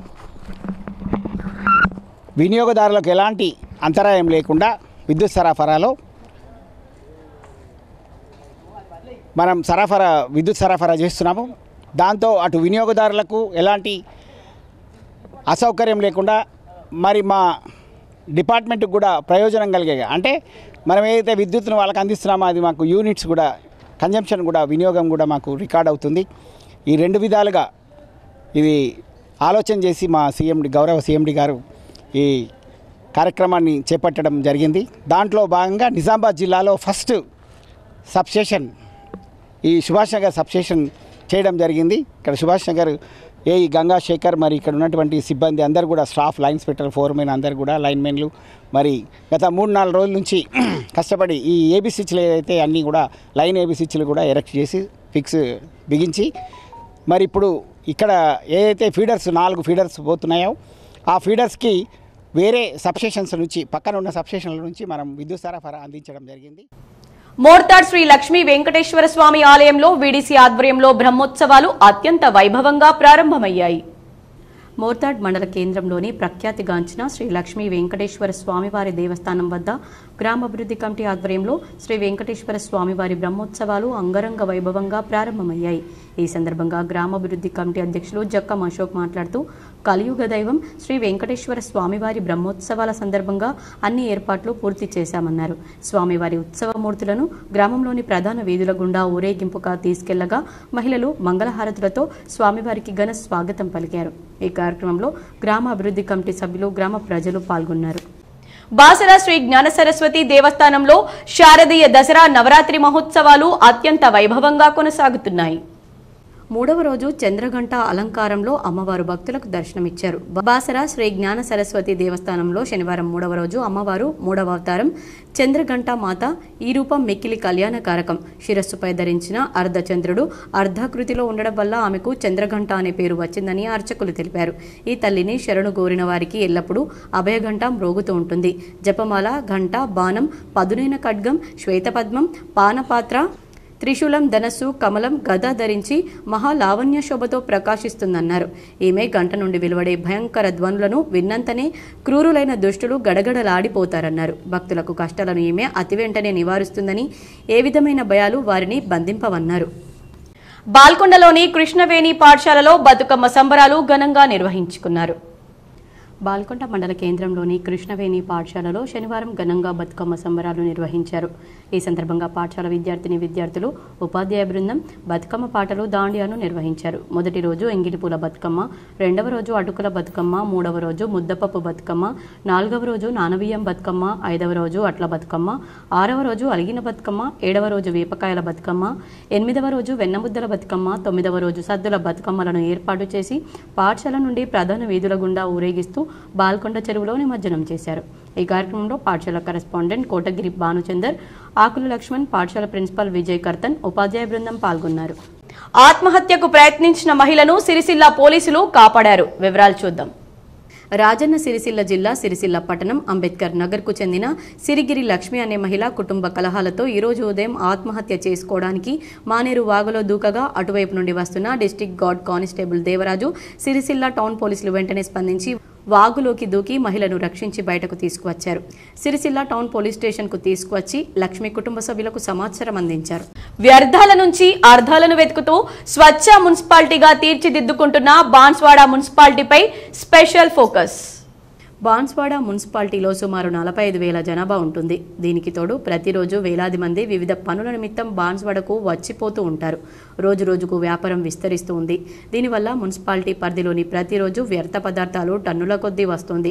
వినియోగదారులకు ఎలాంటి అంతరాయం లేకుండా విద్యుత్ సరఫరాలో మనం సరఫరా విద్యుత్ సరఫరా చేస్తున్నాము. దాంతో అటు వినియోగదారులకు ఎలాంటి అసౌకర్యం లేకుండా మరి మా డిపార్ట్మెంట్కి కూడా ప్రయోజనం కలిగేగా, అంటే మనం ఏదైతే విద్యుత్తును వాళ్ళకి అందిస్తున్నామో అది మాకు యూనిట్స్ కూడా కన్జంప్షన్ కూడా వినియోగం కూడా మాకు రికార్డ్ అవుతుంది. ఈ రెండు విధాలుగా ఇది ఆలోచన చేసి మా సీఎండి గౌరవ సీఎండి గారు ఈ కార్యక్రమాన్ని చేపట్టడం జరిగింది. దాంట్లో భాగంగా నిజామాబాద్ జిల్లాలో ఫస్ట్ సబ్స్టేషన్ ఈ సుభాష్ నగర్ సబ్స్టేషన్ చేయడం జరిగింది. ఇక్కడ సుభాష్ నగర్ ఏఈ గంగాశేఖర్ మరి ఇక్కడ ఉన్నటువంటి సిబ్బంది అందరూ కూడా స్టాఫ్, లైన్ ఇన్స్పెక్టర్, ఫోర్మెన్ అందరూ కూడా లైన్మెన్లు మరి గత మూడు నాలుగు రోజుల నుంచి కష్టపడి ఈ ఏబీ స్విచ్లు ఏదైతే అన్నీ కూడా లైన్ ఏబీ స్విచ్లు కూడా ఎరెక్ట్ చేసి ఫిక్స్ బిగించి మరి ఇప్పుడు ఇక్కడ ఏదైతే ఫీడర్స్ నాలుగు ఫీడర్స్ పోతున్నాయో ఆ ఫీడర్స్కి వేరే సబ్స్టేషన్స్ నుంచి పక్కన ఉన్న సబ్స్టేషన్ల నుంచి మనం విద్యుత్ సరఫరా అందించడం జరిగింది. మోర్తాడ్ శ్రీ లక్ష్మీ వెంకటేశ్వర స్వామి ఆలయంలో వీడీసీ ఆధ్వర్యంలో బ్రహ్మోత్సవాలు అత్యంత వైభవంగా ప్రారంభమయ్యాయి. మోర్తాడ్ మండల కేంద్రంలోని ప్రఖ్యాతిగాంచిన శ్రీ లక్ష్మీ వెంకటేశ్వర స్వామివారి దేవస్థానం వద్ద గ్రామాభివృద్ధి కమిటీ ఆధ్వర్యంలో శ్రీ వెంకటేశ్వర స్వామివారి బ్రహ్మోత్సవాలు అంగరంగ వైభవంగా ప్రారంభమయ్యాయి. ఈ సందర్భంగా గ్రామాభివృద్ధి కమిటీ అధ్యక్షులు జక్కం అశోక్ మాట్లాడుతూ కలియుగ దైవం శ్రీ వెంకటేశ్వర స్వామివారి బ్రహ్మోత్సవాల సందర్భంగా అన్ని ఏర్పాట్లు పూర్తి చేశామన్నారు. స్వామివారి ఉత్సవమూర్తులను గ్రామంలోని ప్రధాన వీధుల గుండా ఊరేగింపుగా తీసుకెళ్లగా మహిళలు మంగళహారతులతో స్వామివారికి ఘన స్వాగతం పలికారు. ఈ కార్యక్రమంలో గ్రామాభివృద్ధి కమిటీ సభ్యులు, గ్రామ ప్రజలు పాల్గొన్నారు. బాసర శ్రీ జ్ఞాన సరస్వతి దేవస్థానంలో శారదీయ దసరా నవరాత్రి మహోత్సవాలు అత్యంత వైభవంగా కొనసాగుతున్నాయి. మూడవ రోజు చంద్రఘంట అలంకారంలో అమ్మవారు భక్తులకు దర్శనమిచ్చారు. బాసర శ్రీ జ్ఞాన సరస్వతి దేవస్థానంలో శనివారం మూడవ రోజు అమ్మవారు మూడవ అవతారం చంద్రఘంట మాత. ఈ రూపం మిక్కిలి కళ్యాణకారకం. శిరస్సుపై ధరించిన అర్ధచంద్రుడు అర్ధాకృతిలో ఉండడం వల్ల ఆమెకు చంద్రఘంట అనే పేరు వచ్చిందని అర్చకులు తెలిపారు. ఈ తల్లిని శరణు కోరిన వారికి ఎల్లప్పుడూ అభయఘంట మ్రోగుతూ ఉంటుంది. జపమాల, ఘంట, బాణం, పదునైన ఖడ్గం, శ్వేతపద్మం, పానపాత్ర, త్రిశూలం, ధనస్సు, కమలం, గద ధరించి మహాలావణ్య శోభతో ప్రకాశిస్తుందన్నారు. ఈమె గంట నుండి వెలువడే భయంకర ధ్వనులను విన్నంతనే క్రూరులైన దుష్టులు గడగడలాడిపోతారన్నారు. భక్తులకు కష్టాలను ఈమె అతి వెంటనే నివారిస్తుందని, ఏ విధమైన భయాలు వారిని బంధింపవన్నారు. బాల్కొండలోని కృష్ణవేణి పాఠశాలలో బతుకమ్మ సంబరాలు ఘనంగా నిర్వహించుకున్నారు. బాల్కొండ మండల కేంద్రంలోని కృష్ణవేణి పాఠశాలలో శనివారం ఘనంగా బతుకమ్మ సంబరాలు నిర్వహించారు. ఈ సందర్భంగా పాఠశాల విద్యార్థిని విద్యార్థులు, ఉపాధ్యాయ బృందం బతుకమ్మ పాటలు, దాండియాను నిర్వహించారు. మొదటి రోజు ఎంగిలిపూల బతుకమ్మ, రెండవ రోజు అటుకుల బతుకమ్మ, మూడవ రోజు ముద్దపప్పు బతుకమ్మ, నాలుగవ రోజు నానబియ్యం బతుకమ్మ, ఐదవ రోజు అట్ల బతుకమ్మ, ఆరవ రోజు అలిగిన బతుకమ్మ, ఏడవ రోజు వేపకాయల బతుకమ్మ, ఎనిమిదవ రోజు వెన్నముద్దల బతుకమ్మ, తొమ్మిదవ రోజు సద్దుల బతుకమ్మలను ఏర్పాటు చేసి పాఠశాల నుండి ప్రధాన వీధుల గుండా ఊరేగిస్తూ బాల్కొండ చెరువులో నిమజ్జనం చేశారు. ఈ కార్యక్రమంలో పాఠశాల కరెస్పాండెంట్ కోటగిరి భానుచందర్, ఆకుల లక్ష్మణ్, పాఠశాల ప్రిన్సిపల్ విజయ్ కర్తన్, ఉపాధ్యాయ బృందం పాల్గొన్నారు. ఆత్మహత్యకు ప్రయత్నించిన మహిళను సిరిసిల్ల పోలీసులు కాపాడారు. వివరాలు చూద్దాం. రాజన్న సిరిసిల్ల జిల్లా సిరిసిల్ల పట్టణం అంబేద్కర్ నగర్కు చెందిన సిరిగిరి లక్ష్మి అనే మహిళ కుటుంబ కలహాలతో ఈరోజు ఉదయం ఆత్మహత్య చేసుకోవడానికి మానేరు వాగులో దూకగా అటువైపు నుండి వస్తున్న district guard constable Devaraju Sircilla town పోలీసులు వెంటనే స్పందించి వాగులోకి దూకి మహిళను రక్షించి బయటకు తీసుకువచ్చారు. సిరిసిల్ల టౌన్ పోలీస్ స్టేషన్ కు తీసుకువచ్చి లక్ష్మి కుటుంబ సభ్యులకు సమాచారం అందించారు. వ్యర్థాల నుంచి అర్థాలను వెతుకుతూ స్వచ్ఛ మున్సిపాలిటీగా తీర్చిదిద్దుకుంటున్న బాన్స్వాడ మున్సిపాలిటీపై స్పెషల్ ఫోకస్. బాన్స్వాడ మున్సిపాలిటీలో సుమారు నలభై ఐదు వేల జనాభా ఉంటుంది. దీనికి తోడు ప్రతిరోజు వేలాది మంది వివిధ పనుల నిమిత్తం బాన్స్వాడకు వచ్చిపోతూ ఉంటారు. రోజు రోజుకు వ్యాపారం విస్తరిస్తూ ఉంది. దీనివల్ల మున్సిపాలిటీ పరిధిలోని ప్రతిరోజు వ్యర్థ పదార్థాలు టన్నుల కొద్దీ వస్తుంది.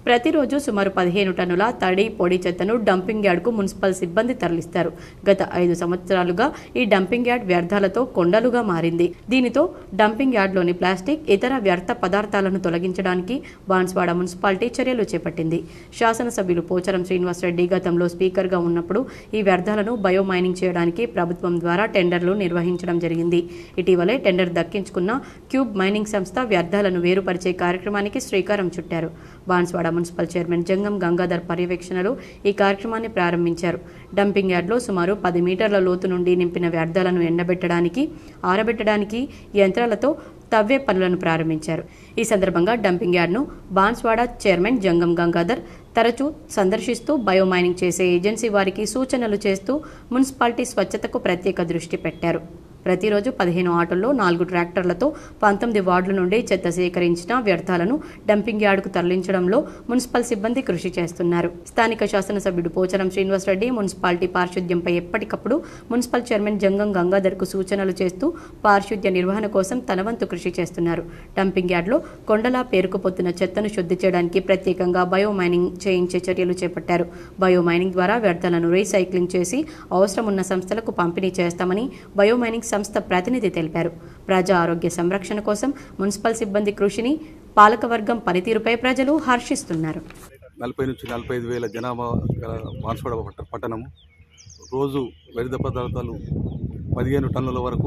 ప్రతిరోజు సుమారు పదిహేను టన్నుల తడి పొడి చెత్తను డంపింగ్ యార్డ్కు మున్సిపల్ సిబ్బంది తరలిస్తారు. గత ఐదు సంవత్సరాలుగా ఈ డంపింగ్ యార్డ్ వ్యర్థాలతో కొండలుగా మారింది. దీనితో డంపింగ్ యార్డ్లోని ప్లాస్టిక్, ఇతర వ్యర్థ పదార్థాలను తొలగించడానికి బాన్స్వాడ మున్సిపాలిటీ చర్యలు చేపట్టింది. శాసనసభ్యులు పోచారం శ్రీనివాసరెడ్డి గతంలో స్పీకర్గా ఉన్నప్పుడు ఈ వ్యర్థాలను బయో మైనింగ్ చేయడానికి ప్రభుత్వం ద్వారా టెండర్లు నిర్వహించడం జరిగింది. ఇటీవలే టెండర్ దక్కించుకున్న క్యూబ్ మైనింగ్ సంస్థ వ్యర్థాలను వేరుపరిచే కార్యక్రమానికి శ్రీకారం చుట్టారు. బాన్స్వాడ మున్సిపల్ చైర్మన్ జంగం గంగాధర్ పర్యవేక్షణలో ఈ కార్యక్రమాన్ని ప్రారంభించారు. డంపింగ్ యార్డ్లో సుమారు పది మీటర్ల లోతు నుండి నింపిన వ్యర్థాలను ఎండబెట్టడానికి, ఆరబెట్టడానికి యంత్రాలతో తవ్వే పనులను ప్రారంభించారు. ఈ సందర్భంగా డంపింగ్ యార్డ్ను బాన్స్వాడ చైర్మన్ జంగం గంగాధర్ తరచూ సందర్శిస్తూ బయో మైనింగ్ చేసే ఏజెన్సీ వారికి సూచనలు చేస్తూ మున్సిపాలిటీ స్వచ్ఛతకు ప్రత్యేక దృష్టి పెట్టారు. ప్రతిరోజు పదిహేను ఆటోల్లో నాలుగు ట్రాక్టర్లతో పంతొమ్మిది వార్డుల నుండి చెత్త సేకరించిన వ్యర్థాలను డంపింగ్ యార్డుకు తరలించడంలో మున్సిపల్ సిబ్బంది కృషి చేస్తున్నారు. స్థానిక శాసనసభ్యుడు పోచారం శ్రీనివాసరెడ్డి మున్సిపాలిటీ పారిశుద్ధ్యంపై ఎప్పటికప్పుడు మున్సిపల్ చైర్మన్ జంగం గంగాధర్కు సూచనలు చేస్తూ పారిశుద్ధ్య నిర్వహణ కోసం తన వంతు కృషి చేస్తున్నారు. డంపింగ్ యార్డ్లో కొండలా పేరుకుపోతున్న చెత్తను శుద్ధి చేయడానికి ప్రత్యేకంగా బయో మైనింగ్ చేయించే చర్యలు చేపట్టారు. బయో మైనింగ్ ద్వారా వ్యర్థాలను రీసైక్లింగ్ చేసి అవసరం ఉన్న సంస్థలకు పంపిణీ చేస్తామని బయో మైనింగ్ సంస్థ ప్రతినిధి తెలిపారు. ప్రజా ఆరోగ్య సంరక్షణ కోసం మున్సిపల్ సిబ్బంది కృషిని, పాలకవర్గం పనితీరుపై ప్రజలు హర్షిస్తున్నారు. నలభై నుంచి నలభై ఐదు వేల జనాభా బాన్స్వాడ పట్టణము రోజు వ్యర్థ పదార్థాలు పదిహేను టన్నుల వరకు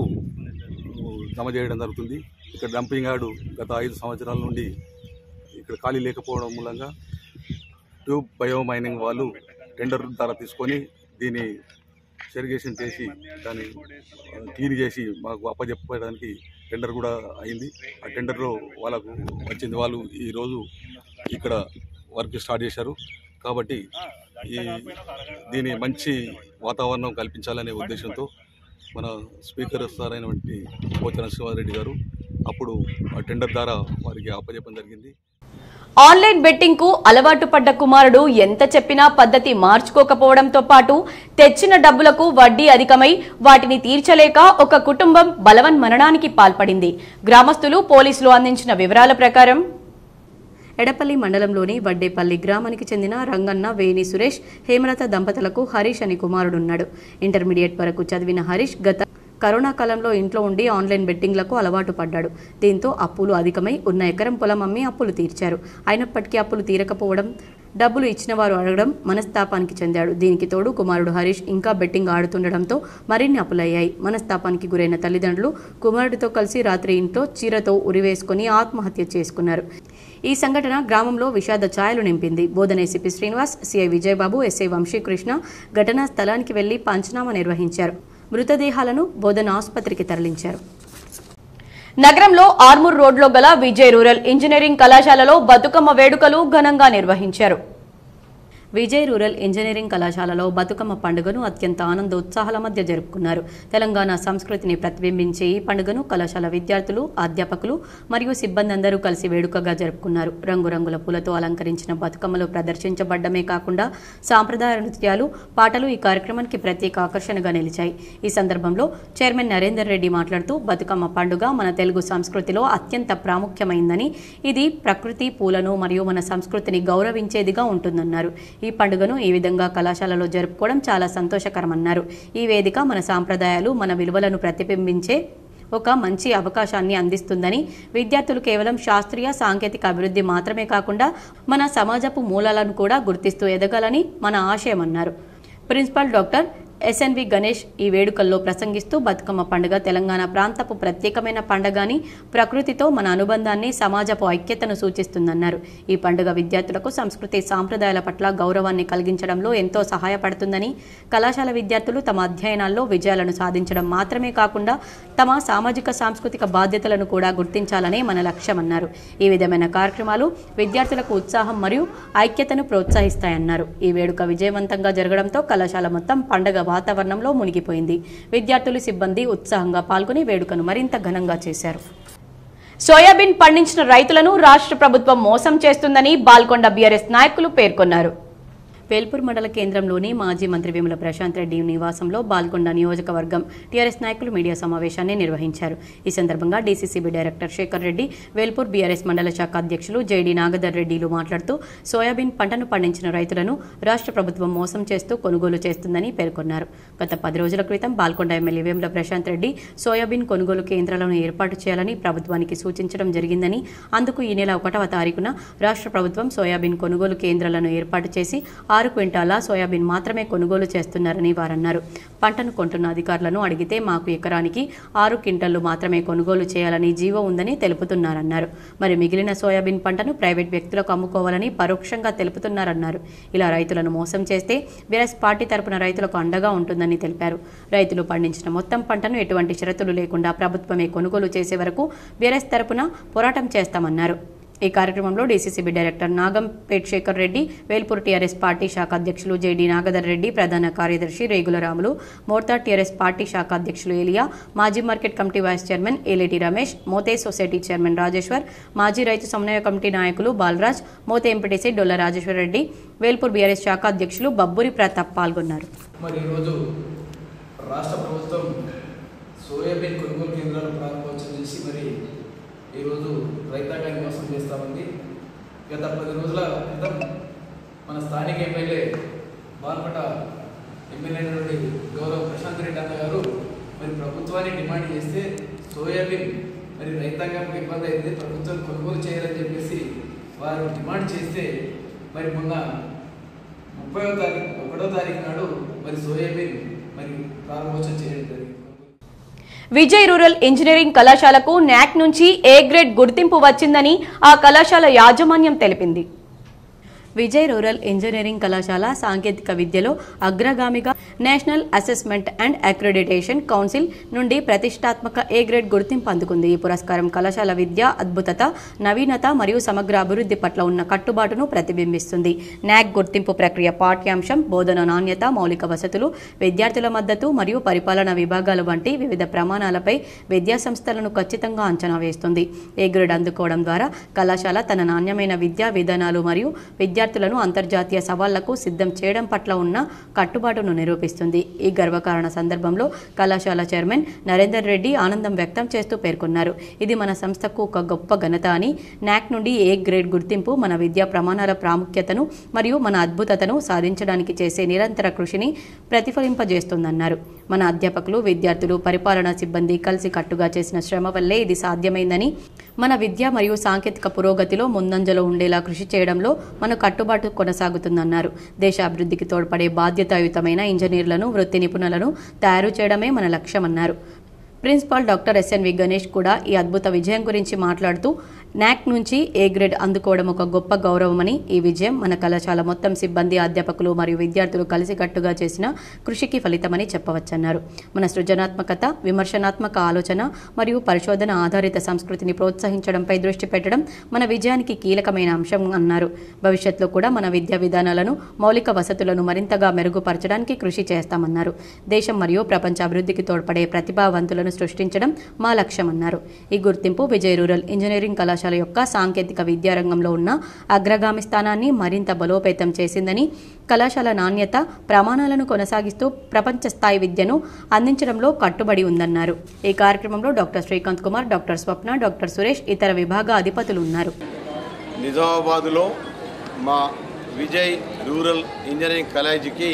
జమ చేయడం జరుగుతుంది. ఇక్కడ డంపింగ్ యార్డు గత ఐదు సంవత్సరాల నుండి ఇక్కడ ఖాళీ లేకపోవడం మూలంగా ట్యూబ్ బయో మైనింగ్ వాళ్ళు టెండర్ ద్వారా తీసుకొని దీన్ని సెరిగేషన్ చేసి దాన్ని క్లీన్ చేసి మాకు అప్పచెప్పడానికి టెండర్ కూడా అయింది. ఆ టెండర్లో వాళ్ళకు వచ్చింది. వాళ్ళు ఈరోజు ఇక్కడ వర్క్ స్టార్ట్ చేశారు. కాబట్టి ఈ దీని మంచి వాతావరణం కల్పించాలనే ఉద్దేశంతో మన స్పీకర్ సార్ అయినటువంటి పోచారం శ్రీనివాసరెడ్డి గారు అప్పుడు ఆ టెండర్ ద్వారా వారికి అప్పచెప్పడం జరిగింది. ఆన్లైన్ బెట్టింగ్ కు అలవాటు పడ్డ కుమారుడు ఎంత చెప్పినా పద్ధతి మార్చుకోకపోవడంతో పాటు తెచ్చిన డబ్బులకు వడ్డీ అధికమై వాటిని తీర్చలేక ఒక కుటుంబం బలవన్మరణానికి పాల్పడింది. గ్రామస్తులు, పోలీసులు అందించిన వివరాల ప్రకారం ఎడపల్లి మండలంలోని వడ్డేపల్లి గ్రామానికి చెందిన రంగన్న, వేణి సురేష్, హేమలత దంపతులకు హరీష్ అని కుమారుడున్నాడు. ఇంటర్మీడియట్ వరకు చదివిన హరీష్ గత కరోనా కాలంలో ఇంట్లో ఉండి ఆన్లైన్ బెట్టింగ్లకు అలవాటు పడ్డాడు. దీంతో అప్పులు అధికమై ఉన్న ఎకరం పొలం అమ్మి అప్పులు తీర్చారు. అయినప్పటికీ అప్పులు తీరకపోవడం, డబ్బులు ఇచ్చిన వారు అడగడం మనస్తాపానికి చెందాడు. దీనికి తోడు కుమారుడు హరీష్ ఇంకా బెట్టింగ్ ఆడుతుండటంతో మరిన్ని అప్పులయ్యాయి. మనస్తాపానికి గురైన తల్లిదండ్రులు కుమారుడితో కలిసి రాత్రి ఇంట్లో చీరతో ఉరివేసుకుని ఆత్మహత్య చేసుకున్నారు. ఈ సంఘటన గ్రామంలో విషాద ఛాయలు నింపింది. Bodhan ACP Srinivas, CI Vijayababu, SI Vamshikrishna ఘటనా స్థలానికి వెళ్లి పంచనామా నిర్వహించారు. మృతదేహాలను బోధన ఆసుపత్రికి తరలించారు. నగరంలో ఆర్మూర్ రోడ్లో గల విజయ్ రూరల్ ఇంజనీరింగ్ కళాశాలలో బతుకమ్మ వేడుకలు ఘనంగా నిర్వహించారు. విజయ్ రూరల్ ఇంజనీరింగ్ కళాశాలలో బతుకమ్మ పండుగను అత్యంత ఆనందోత్సాహాల మధ్య జరుపుకున్నారు. తెలంగాణ సంస్కృతిని ప్రతిబింబించే ఈ పండుగను కళాశాల విద్యార్థులు, అధ్యాపకులు మరియు సిబ్బంది అందరూ కలిసి వేడుకగా జరుపుకున్నారు. రంగురంగుల పూలతో అలంకరించిన బతుకమ్మలు ప్రదర్శించబడ్డమే కాకుండా సాంప్రదాయ నృత్యాలు, పాటలు ఈ కార్యక్రమానికి ప్రత్యేక ఆకర్షణగా నిలిచాయి. ఈ సందర్భంలో చైర్మన్ నరేందర్ రెడ్డి మాట్లాడుతూ బతుకమ్మ పండుగ మన తెలుగు సంస్కృతిలో అత్యంత ప్రాముఖ్యమైందని, ఇది ప్రకృతి, పూలను మరియు మన సంస్కృతిని గౌరవించేదిగా ఉంటుందన్నారు. ఈ పండుగను ఈ విధంగా కళాశాలలో జరుపుకోవడం చాలా సంతోషకరమన్నారు. ఈ వేదిక మన సాంప్రదాయాలు, మన విలువలను ప్రతిబింబించే ఒక మంచి అవకాశాన్ని అందిస్తుందని, విద్యార్థులు కేవలం శాస్త్రీయ సాంకేతిక అభివృద్ధి మాత్రమే కాకుండా మన సమాజపు మూలాలను కూడా గుర్తిస్తూ ఎదగాలని మన ఆశయమన్నారు. ప్రిన్సిపల్ డాక్టర్ ఎస్ఎన్వి గణేష్ ఈ వేడుకల్లో ప్రసంగిస్తూ బతుకమ్మ పండుగ తెలంగాణ ప్రాంతపు ప్రత్యేకమైన పండుగని, ప్రకృతితో మన అనుబంధాన్ని, సమాజపు ఐక్యతను సూచిస్తుందన్నారు. ఈ పండుగ విద్యార్థులకు సంస్కృతి సాంప్రదాయాల పట్ల గౌరవాన్ని కలిగించడంలో ఎంతో సహాయపడుతుందని, కళాశాల విద్యార్థులు తమ అధ్యయనాల్లో విజయాలను సాధించడం మాత్రమే కాకుండా తమ సామాజిక సాంస్కృతిక బాధ్యతలను కూడా గుర్తించాలనే మన లక్ష్యమన్నారు. ఈ విధమైన కార్యక్రమాలు విద్యార్థులకు ఉత్సాహం మరియు ఐక్యతను ప్రోత్సహిస్తాయన్నారు. ఈ వేడుక విజయవంతంగా జరగడంతో కళాశాల మొత్తం పండుగ వాతావరణంలో మునిగిపోయింది. విద్యార్థులు, సిబ్బంది ఉత్సాహంగా పాల్గొని వేడుకను మరింత ఘనంగా చేశారు. సోయాబీన్ పండించిన రైతులను రాష్ట్ర ప్రభుత్వం మోసం చేస్తుందని బాల్కొండ బీఆర్ఎస్ నాయకులు పేర్కొన్నారు. వేల్పూర్ మండల కేంద్రంలోని మాజీ మంత్రి వేముల ప్రశాంత్ రెడ్డి నివాసంలో బాల్కొండ నియోజకవర్గం టీఆర్ఎస్ నాయకులు మీడియా సమావేశాన్ని నిర్వహించారు. ఈ సందర్భంగా DCCB director Shekar Reddy, Velpur BRS మండల శాఖ అధ్యక్షులు జేడీ నాగదర్ రెడ్డిలు మాట్లాడుతూ సోయాబీన్ పంటను పండించిన రైతులను రాష్ట్ర ప్రభుత్వం మోసం చేస్తూ కొనుగోలు చేస్తుందని పేర్కొన్నారు. గత పది రోజుల క్రితం బాల్కొండ ఎమ్మెల్యే వేముల ప్రశాంత్ రెడ్డి సోయాబీన్ కొనుగోలు కేంద్రాలను ఏర్పాటు చేయాలని ప్రభుత్వానికి సూచించడం జరిగిందని, అందుకు ఈ నెల ఒకటవ తారీఖున రాష్ట్ర ప్రభుత్వం సోయాబీన్ కొనుగోలు కేంద్రాలను ఏర్పాటు చేసి ఆరు క్వింటాల సోయాబీన్ మాత్రమే కొనుగోలు చేస్తున్నారని వారన్నారు. పంటను కొంటున్న అధికారులను అడిగితే మాకు ఎకరానికి ఆరు క్వింటాలు మాత్రమే కొనుగోలు చేయాలని జీవో ఉందని తెలుపుతున్నారన్నారు. మరి మిగిలిన సోయాబీన్ పంటను ప్రైవేట్ వ్యక్తులకు అమ్ముకోవాలని పరోక్షంగా తెలుపుతున్నారన్నారు. ఇలా రైతులను మోసం చేస్తే బీఆర్ఎస్ పార్టీ తరపున రైతులకు అండగా ఉంటుందని తెలిపారు. రైతులు పండించిన మొత్తం పంటను ఎటువంటి షరతులు లేకుండా ప్రభుత్వమే కొనుగోలు చేసే వరకు బీఆర్ఎస్ తరపున పోరాటం చేస్తామన్నారు. ఈ కార్యక్రమంలో DCCB director Nagampet Shekar Reddy, Velpur TRS party శాఖ అధ్యక్షులు జేడీ నాగదర్ రెడ్డి, ప్రధాన కార్యదర్శి రేగుల రాములు, మోర్తా టీఆర్ఎస్ పార్టీ శాఖ అధ్యక్షులు ఏలియా, మాజీ market committee vice chairman Eleti Ramesh, Mothe society chairman Rajeshwar, మాజీ రైతు సమన్వయ కమిటీ నాయకులు బాలరాజ్, మోతే ఎంపీటీసీ డొల్ల రాజేశ్వర్ రెడ్డి, వేల్పూర్ బీఆర్ఎస్ శాఖ అధ్యక్షులు బబ్బూరి ప్రతాప్ పాల్గొన్నారు. మరి ఈరోజు రాష్ట్ర ప్రభుత్వం సోయాబీన్ కొనుగోలు కేంద్రాలను ప్రారంభోత్సవం చేసి మరి ఈరోజు రైతాంగాన్ని మోసం చేస్తూ ఉంది. గత పది రోజుల క్రితం మన స్థానిక ఎమ్మెల్యే బాల్కొండ ఎమ్మెల్యే నుండి గౌరవ ప్రశాంత్ రెడ్డి అన్న గారు మరి ప్రభుత్వాన్ని డిమాండ్ చేస్తే సోయాబీన్ మరి రైతాంగంకు ఇబ్బంది అయింది, ప్రభుత్వం కొనుగోలు చేయాలని చెప్పేసి వారు డిమాండ్ చేస్తే మరి మొన్న ముప్పైవ తారీఖు ఒకటో తారీఖు నాడు మరి సోయాబీన్ మరి ప్రారంభోత్సవం చేయడం జరిగింది. విజయ్ రూరల్ ఇంజనీరింగ్ కళాశాలకు న్యాక్ నుంచి ఏ గ్రేడ్ గుర్తింపు వచ్చిందని ఆ కళాశాల యాజమాన్యం తెలిపింది. విజయ్ రూరల్ ఇంజనీరింగ్ కళాశాల సాంకేతిక విద్యలో అగ్రగామిగా National Assessment and Accreditation Council నుండి ప్రతిష్టాత్మక ఏ గ్రేడ్ గుర్తింపు అందుకుంది. ఈ పురస్కారం కళాశాల విద్య అద్భుతత, నవీనత మరియు సమగ్ర అభివృద్ధి పట్ల ఉన్న కట్టుబాటును ప్రతిబింబిస్తుంది. న్యాక్ గుర్తింపు ప్రక్రియ పాఠ్యాంశం, బోధన నాణ్యత, మౌలిక వసతులు, విద్యార్థుల మద్దతు మరియు పరిపాలనా విభాగాలు వంటి వివిధ ప్రమాణాలపై విద్యా సంస్థలను ఖచ్చితంగా అంచనా వేస్తుంది. ఏ గ్రేడ్ అందుకోవడం ద్వారా కళాశాల తన నాణ్యమైన విద్యా విధానాలు మరియు విద్యా విద్యార్థులను అంతర్జాతీయ సవాళ్లకు సిద్ధం చేయడం పట్ల ఉన్న కట్టుబాటును నిరూపిస్తుంది. ఈ గర్వకారణ సందర్భంలో కళాశాల చైర్మన్ నరేందర్ రెడ్డి ఆనందం వ్యక్తం చేస్తూ పేర్కొన్నారు. ఇది మన సంస్థకు ఒక గొప్ప ఘనత అని, న్యాక్ నుండి ఏ గ్రేడ్ గుర్తింపు మన విద్యా ప్రమాణాల ప్రాముఖ్యతను మరియు మన అద్భుతతను సాధించడానికి చేసే నిరంతర కృషిని ప్రతిఫలింపజేస్తుందన్నారు. మన అధ్యాపకులు, విద్యార్థులు, పరిపాలనా సిబ్బంది కలిసి కట్టుగా చేసిన శ్రమ వల్లే ఇది సాధ్యమైందని, మన విద్య మరియు సాంకేతిక పురోగతిలో ముందంజలో ఉండేలా కృషి చేయడంలో మన కట్టుబాటు కొనసాగుతుందన్నారు. దేశ అభివృద్ధికి తోడ్పడే బాధ్యతాయుతమైన ఇంజనీర్లను, వృత్తి నిపుణులను తయారు చేయడమే మన లక్ష్యమన్నారు. ప్రిన్సిపాల్ డాక్టర్ ఎస్ఎన్వి గణేష్ కూడా ఈ అద్భుత విజయం గురించి మాట్లాడుతూ న్యాక్ నుంచి ఏ గ్రేడ్ అందుకోవడం ఒక గొప్ప గౌరవమని, ఈ విజయం మన కళాశాల మొత్తం సిబ్బంది, అధ్యాపకులు మరియు విద్యార్థులు కలిసికట్టుగా చేసిన కృషికి ఫలితమని చెప్పవచ్చన్నారు. మన సృజనాత్మకత, విమర్శనాత్మక ఆలోచన మరియు పరిశోధన ఆధారిత సంస్కృతిని ప్రోత్సహించడంపై దృష్టి పెట్టడం మన విజయానికి కీలకమైన అంశం అన్నారు. భవిష్యత్తులో కూడా మన విద్యా విధానాలను, మౌలిక వసతులను మరింతగా మెరుగుపరచడానికి కృషి చేస్తామన్నారు. దేశం మరియు ప్రపంచ అభివృద్ధికి తోడ్పడే ప్రతిభావంతులను సృష్టించడం మా లక్ష్యమన్నారు. ఈ గుర్తింపు విజయ్ రూరల్ ఇంజనీరింగ్ కళాశాల యొక్క సాంకేతిక విద్యారంగంలో ఉన్న అగ్రగామి స్థానాన్ని మరింత బలోపేతం చేసిందని, కళాశాల నాణ్యత ప్రమాణాలను కొనసాగిస్తూ ప్రపంచ స్థాయి విద్యను అందించడంలో కట్టుబడి ఉందన్నారు. ఈ కార్యక్రమంలో doctor Srikanth Kumar, doctor Swapna, doctor Suresh, ఇతర విభాగ అధిపతులు ఉన్నారు. నిజామాబాద్లో మా విజయ్ రూరల్ ఇంజనీరింగ్ కాలేజీకి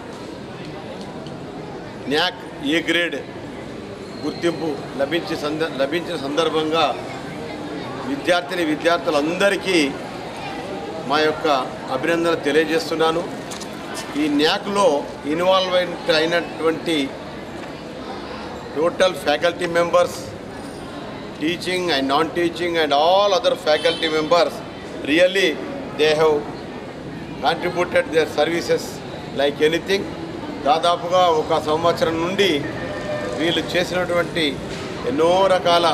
న్యాక్ ఏ గ్రేడ్ గుర్తింపు లభించి సంద లభించిన సందర్భంగా విద్యార్థిని విద్యార్థులందరికీ మా యొక్క అభినందనలు తెలియజేస్తున్నాను. ఈ న్యాక్లో ఇన్వాల్వ్మెంట్ అయినటువంటి total faculty members, teaching and non teaching and all other faculty members really they have contributed their services like anything. దాదాపుగా ఒక సంవత్సరం నుండి వీళ్ళు చేసినటువంటి ఎన్నో రకాల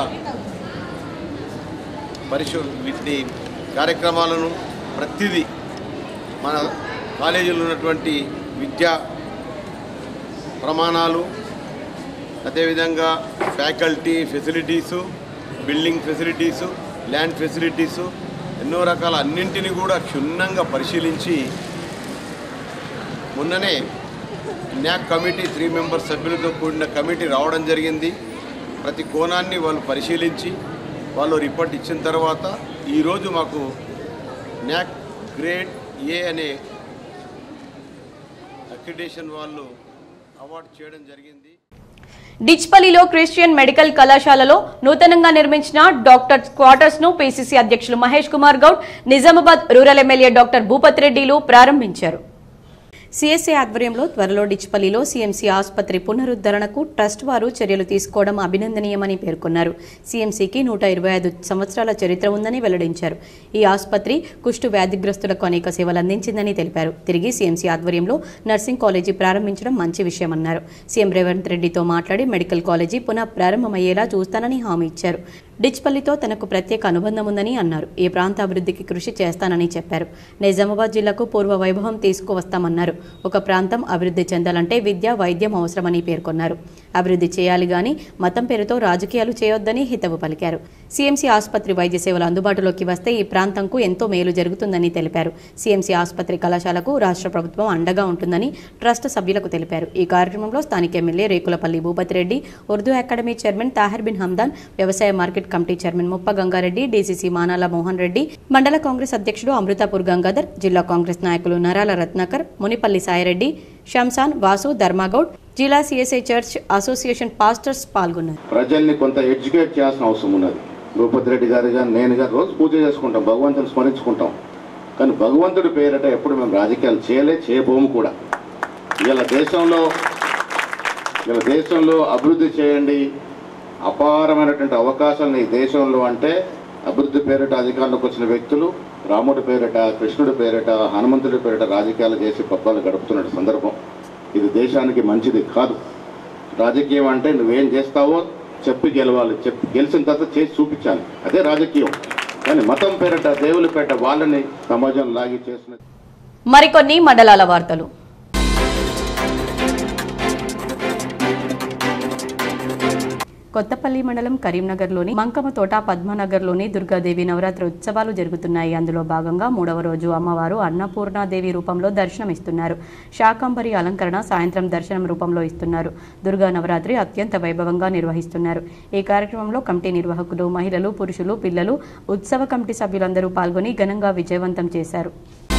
పరిశు వీటి కార్యక్రమాలను ప్రతిదీ మన కాలేజీలో ఉన్నటువంటి విద్యా ప్రమాణాలు, అదేవిధంగా faculty facilities, building facilities, land facilities, ఎన్నో రకాల అన్నింటినీ కూడా క్షుణ్ణంగా పరిశీలించి మొన్ననే న్యాక్ కమిటీ త్రీ మెంబర్స్ సభ్యులతో కూడిన కమిటీ రావడం జరిగింది. ప్రతి కోణాన్ని వాళ్ళు పరిశీలించి వాళ్ళు రిపోర్ట్ ఇచ్చిన తర్వాత ఈరోజు మాకు న్యాక్ గ్రేడ్ ఏ అనే అక్రిడేషన్ వాళ్ళు అవార్డు చేయడం జరిగింది. డిచ్పల్లిలో క్రిస్టియన్ మెడికల్ కళాశాలలో నూతనంగా నిర్మించిన డాక్టర్ క్వార్టర్స్ ను పీసీసీ అధ్యక్షులు Mahesh Kumar Goud, Nizamabad rural MLA doctor Bhupat రెడ్డిలు ప్రారంభించారు. సీఎస్ఏ ఆధ్వర్యంలో త్వరలో డిచ్పల్లిలో సీఎంసీ ఆసుపత్రి పునరుద్ధరణకు ట్రస్ట్ వారు చర్యలు తీసుకోవడం అభినందనీయమని పేర్కొన్నారు. సీఎంసీకి నూట ఇరవై ఐదు సంవత్సరాల చరిత్ర ఉందని వెల్లడించారు. ఈ ఆసుపత్రి కుష్టు వ్యాధిగ్రస్తులకు అనేక సేవలు అందించిందని తెలిపారు. తిరిగి సీఎంసీ ఆధ్వర్యంలో నర్సింగ్ కాలేజీ ప్రారంభించడం మంచి విషయమన్నారు. సీఎం రేవంత్ రెడ్డితో మాట్లాడి మెడికల్ కాలేజీ పునః ప్రారంభమయ్యేలా చూస్తానని హామీ ఇచ్చారు. డిచ్పల్లితో తనకు ప్రత్యేక అనుబంధం ఉందని అన్నారు. ఈ ప్రాంత అభివృద్ధికి కృషి చేస్తానని చెప్పారు. నిజామాబాద్ జిల్లాకు పూర్వ వైభవం తీసుకువస్తామన్నారు. ఒక ప్రాంతం అభివృద్ధి చెందాలంటే విద్య, వైద్యం అవసరమని పేర్కొన్నారు. అభివృద్ధి చేయాలి గాని మతం పేరుతో రాజకీయాలు చేయొద్దని హితవు పలికారు. సీఎంసీ ఆసుపత్రి వైద్య సేవలు అందుబాటులోకి వస్తే ఈ ప్రాంతంకు ఎంతో మేలు జరుగుతుందని తెలిపారు. సీఎంసీ ఆసుపత్రి కళాశాలకు రాష్ట్ర ప్రభుత్వం అండగా ఉంటుందని ట్రస్ట్ సభ్యులకు తెలిపారు. ఈ కార్యక్రమంలో స్థానిక MLA Rekulapalli Bhupat Reddy, Urdu academy chairman Tahir Bin Handan, వ్యవసాయ market committee chairman Muppa Gangareddy, DCC Manala Mohan Reddy, మండల కాంగ్రెస్ అధ్యక్షుడు అమృతాపూర్ గంగాధర్, జిల్లా కాంగ్రెస్ నాయకులు నరాల రత్నాకర్, మునిపల్లి సాయిరెడ్డి, షంసాన్, వాసు, ధర్మాగౌడ్, జిల్లా సిఎస్ఐ చర్చ్ అసోసియేషన్ పాస్టర్స్ పాల్గొన్నారు. ప్రజల్ని కొంత ఎడ్యుకేట్ చేయాల్సిన అవసరం ఉన్నది. భూపత్ రెడ్డి గారు కానీ నేను కానీ రోజు పూజ చేసుకుంటాం, భగవంతుని స్మరించుకుంటాం. కానీ భగవంతుడి పేరిట ఎప్పుడు మేము రాజకీయాలు చేయలే, చేయబోము కూడా. ఇలా దేశంలో ఇలా దేశంలో అభివృద్ధి చేయండి, అపారమైనటువంటి అవకాశాలను ఈ దేశంలో అంటే అభివృద్ధి పేరిట అధికారంలోకి వచ్చిన వ్యక్తులు రాముడి పేరిట, కృష్ణుడి పేరిట, హనుమంతుడి పేరిట రాజకీయాలు చేసి పబ్బాలు గడుపుతున్న సందర్భం. ఇది దేశానికి మంచిది కాదు. రాజకీయం అంటే నువ్వేం చేస్తావో చెప్పి గెలవాలి, చెప్పి గెలిచిన తర్వాత చేసి చూపించాలి, అదే రాజకీయం. కానీ మతం పేరిట, దేవుల పేరిట వాళ్ళని సమాజం లాగి చేసిన. మరికొన్ని మండలాల వార్తలు. కొత్తపల్లి మండలం కరీంనగర్లోని మంకమతోట, పద్మనగర్లోని దుర్గాదేవి నవరాత్రి ఉత్సవాలు జరుగుతున్నాయి. అందులో భాగంగా మూడవ రోజు అమ్మవారు అన్నపూర్ణాదేవి రూపంలో దర్శనమిస్తున్నారు. శాకంబరి అలంకరణ సాయంత్రం దర్శనం రూపంలో ఇస్తున్నారు. దుర్గా నవరాత్రి అత్యంత వైభవంగా నిర్వహిస్తున్నారు. ఈ కార్యక్రమంలో కమిటీ నిర్వాహకులు, మహిళలు, పురుషులు, పిల్లలు, ఉత్సవ కమిటీ సభ్యులందరూ పాల్గొని ఘనంగా విజయవంతం చేశారు.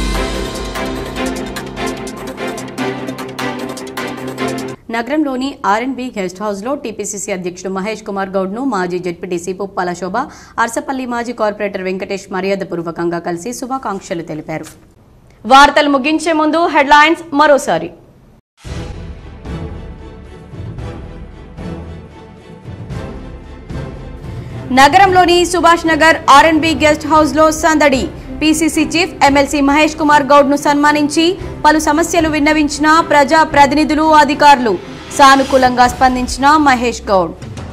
నగరంలోని ఆర్ఎండ్బి గెస్ట్ హౌస్ లో టీపీసీసీ అధ్యక్షుడు మహేష్ కుమార్ గౌడ్ ను మాజీ జెడ్పీటీసీ పుప్పాల శోభ, అర్సపల్లి మాజీ కార్పొరేటర్ వెంకటేష్ మర్యాదపూర్వకంగా కలిసి శుభాకాంక్షలు తెలిపారు. వార్తలు ముగించే ముందు హెడ్లైన్స్ మరోసారి. నగరంలోని సుభాష్ నగర్ ఆర్ఎండ్బి గెస్ట్ హౌస్ లో సందడి. PCC chief MLC Mahesh Kumar Goud ను సన్మానించి పలు సమస్యలు విన్నవించిన ప్రజా ప్రతినిధులు, అధికారులు. సానుకూలంగా స్పందించిన మహేష్ గౌడ్.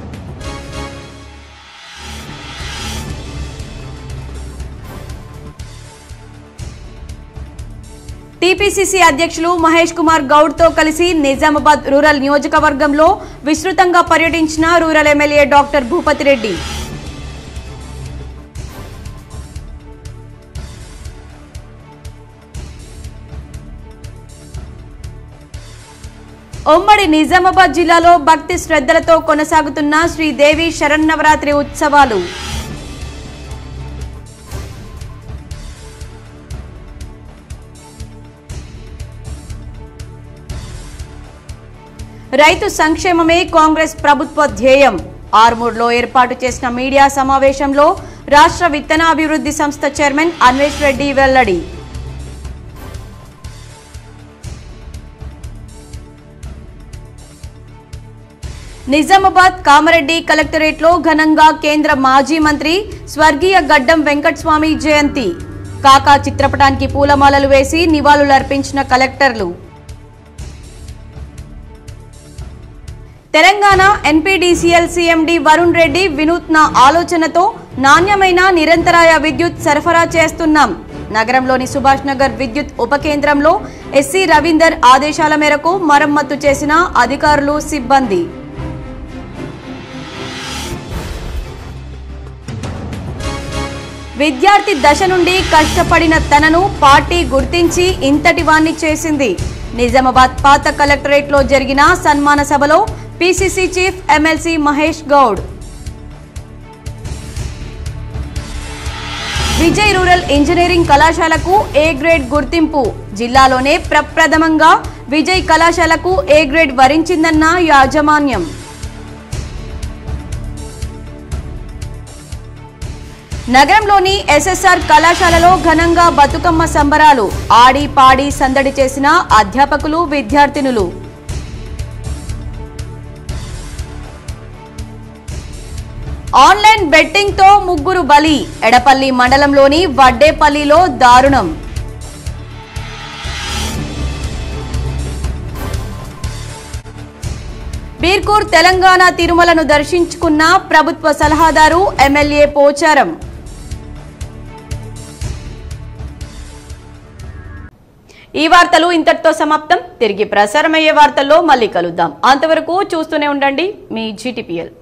టీపీసీసీ అధ్యక్షులు మహేష్ కుమార్ గౌడ్ తో కలిసి నిజామాబాద్ రూరల్ నియోజకవర్గంలో విస్తృతంగా పర్యటించిన rural MLA doctor Bhupat Reddy. ఉమ్మడి నిజామాబాద్ జిల్లాలో భక్తి శ్రద్ధలతో కొనసాగుతున్న శ్రీదేవి శరన్నవరాత్రి ఉత్సవాలు. రైతు సంక్షేమమే కాంగ్రెస్ ప్రభుత్వ ధ్యేయం. ఆర్మూర్లో ఏర్పాటు చేసిన మీడియా సమావేశంలో రాష్ట్ర విత్తనాభివృద్ధి సంస్థ చైర్మన్ అన్వేష్ రెడ్డి వెల్లడి. నిజామాబాద్ కామారెడ్డి కలెక్టరేట్లో ఘనంగా కేంద్ర మాజీ మంత్రి స్వర్గీయ గడ్డం వెంకటస్వామి జయంతి. కాకా చిత్రపటానికి పూలమాలలు వేసి నివాళులర్పించిన కలెక్టర్లు. తెలంగాణ ఎన్పీడీసీఎల్ సీఎండీ వరుణ్ రెడ్డి వినూత్న ఆలోచనతో నాణ్యమైన నిరంతరాయ విద్యుత్ సరఫరా చేస్తున్నాం. నగరంలోని సుభాష్ నగర్ విద్యుత్ ఉప కేంద్రంలో ఎస్సీ రవీందర్ ఆదేశాల మేరకు మరమ్మతు చేసిన అధికారులు, సిబ్బంది. విద్యార్థి దశ నుండి కష్టపడిన తనను పార్టీ గుర్తించి ఇంతటి వాణ్ణి చేసింది. నిజామాబాద్ పాత కలెక్టరేట్ లో జరిగిన సన్మాన సభలో PCC chief MLC Mahesh Goud. Vijay rural engineering కళాశాలకు ఏ గ్రేడ్ గుర్తింపు. జిల్లాలోనే ప్రప్రథమంగా విజయ్ కళాశాలకు ఏ గ్రేడ్ వరించిందన్న యాజమాన్యం. నగరంలోని ఎస్ఎస్ఆర్ కళాశాలలో ఘనంగా బతుకమ్మ సంబరాలు. ఆడి పాడి సందడి చేసిన అధ్యాపకులు విద్యార్థినులు. ఆన్లైన్ బెట్టింగ్ తో ముగ్గురు బలి. ఎడపల్లి మండలంలోని వడ్డేపల్లిలో దారుణం. బీర్కూర్ తెలంగాణ తిరుమలను దర్శించుకున్న ప్రభుత్వ సలహాదారు ఎమ్మెల్యే పోచారం. ఈ వార్తలు ఇంతటితో సమాప్తం. తిరిగి ప్రసారమయ్యే వార్తల్లో మళ్ళీ కలుద్దాం. అంతవరకు చూస్తూనే ఉండండి మీ జీటీపీఎల్.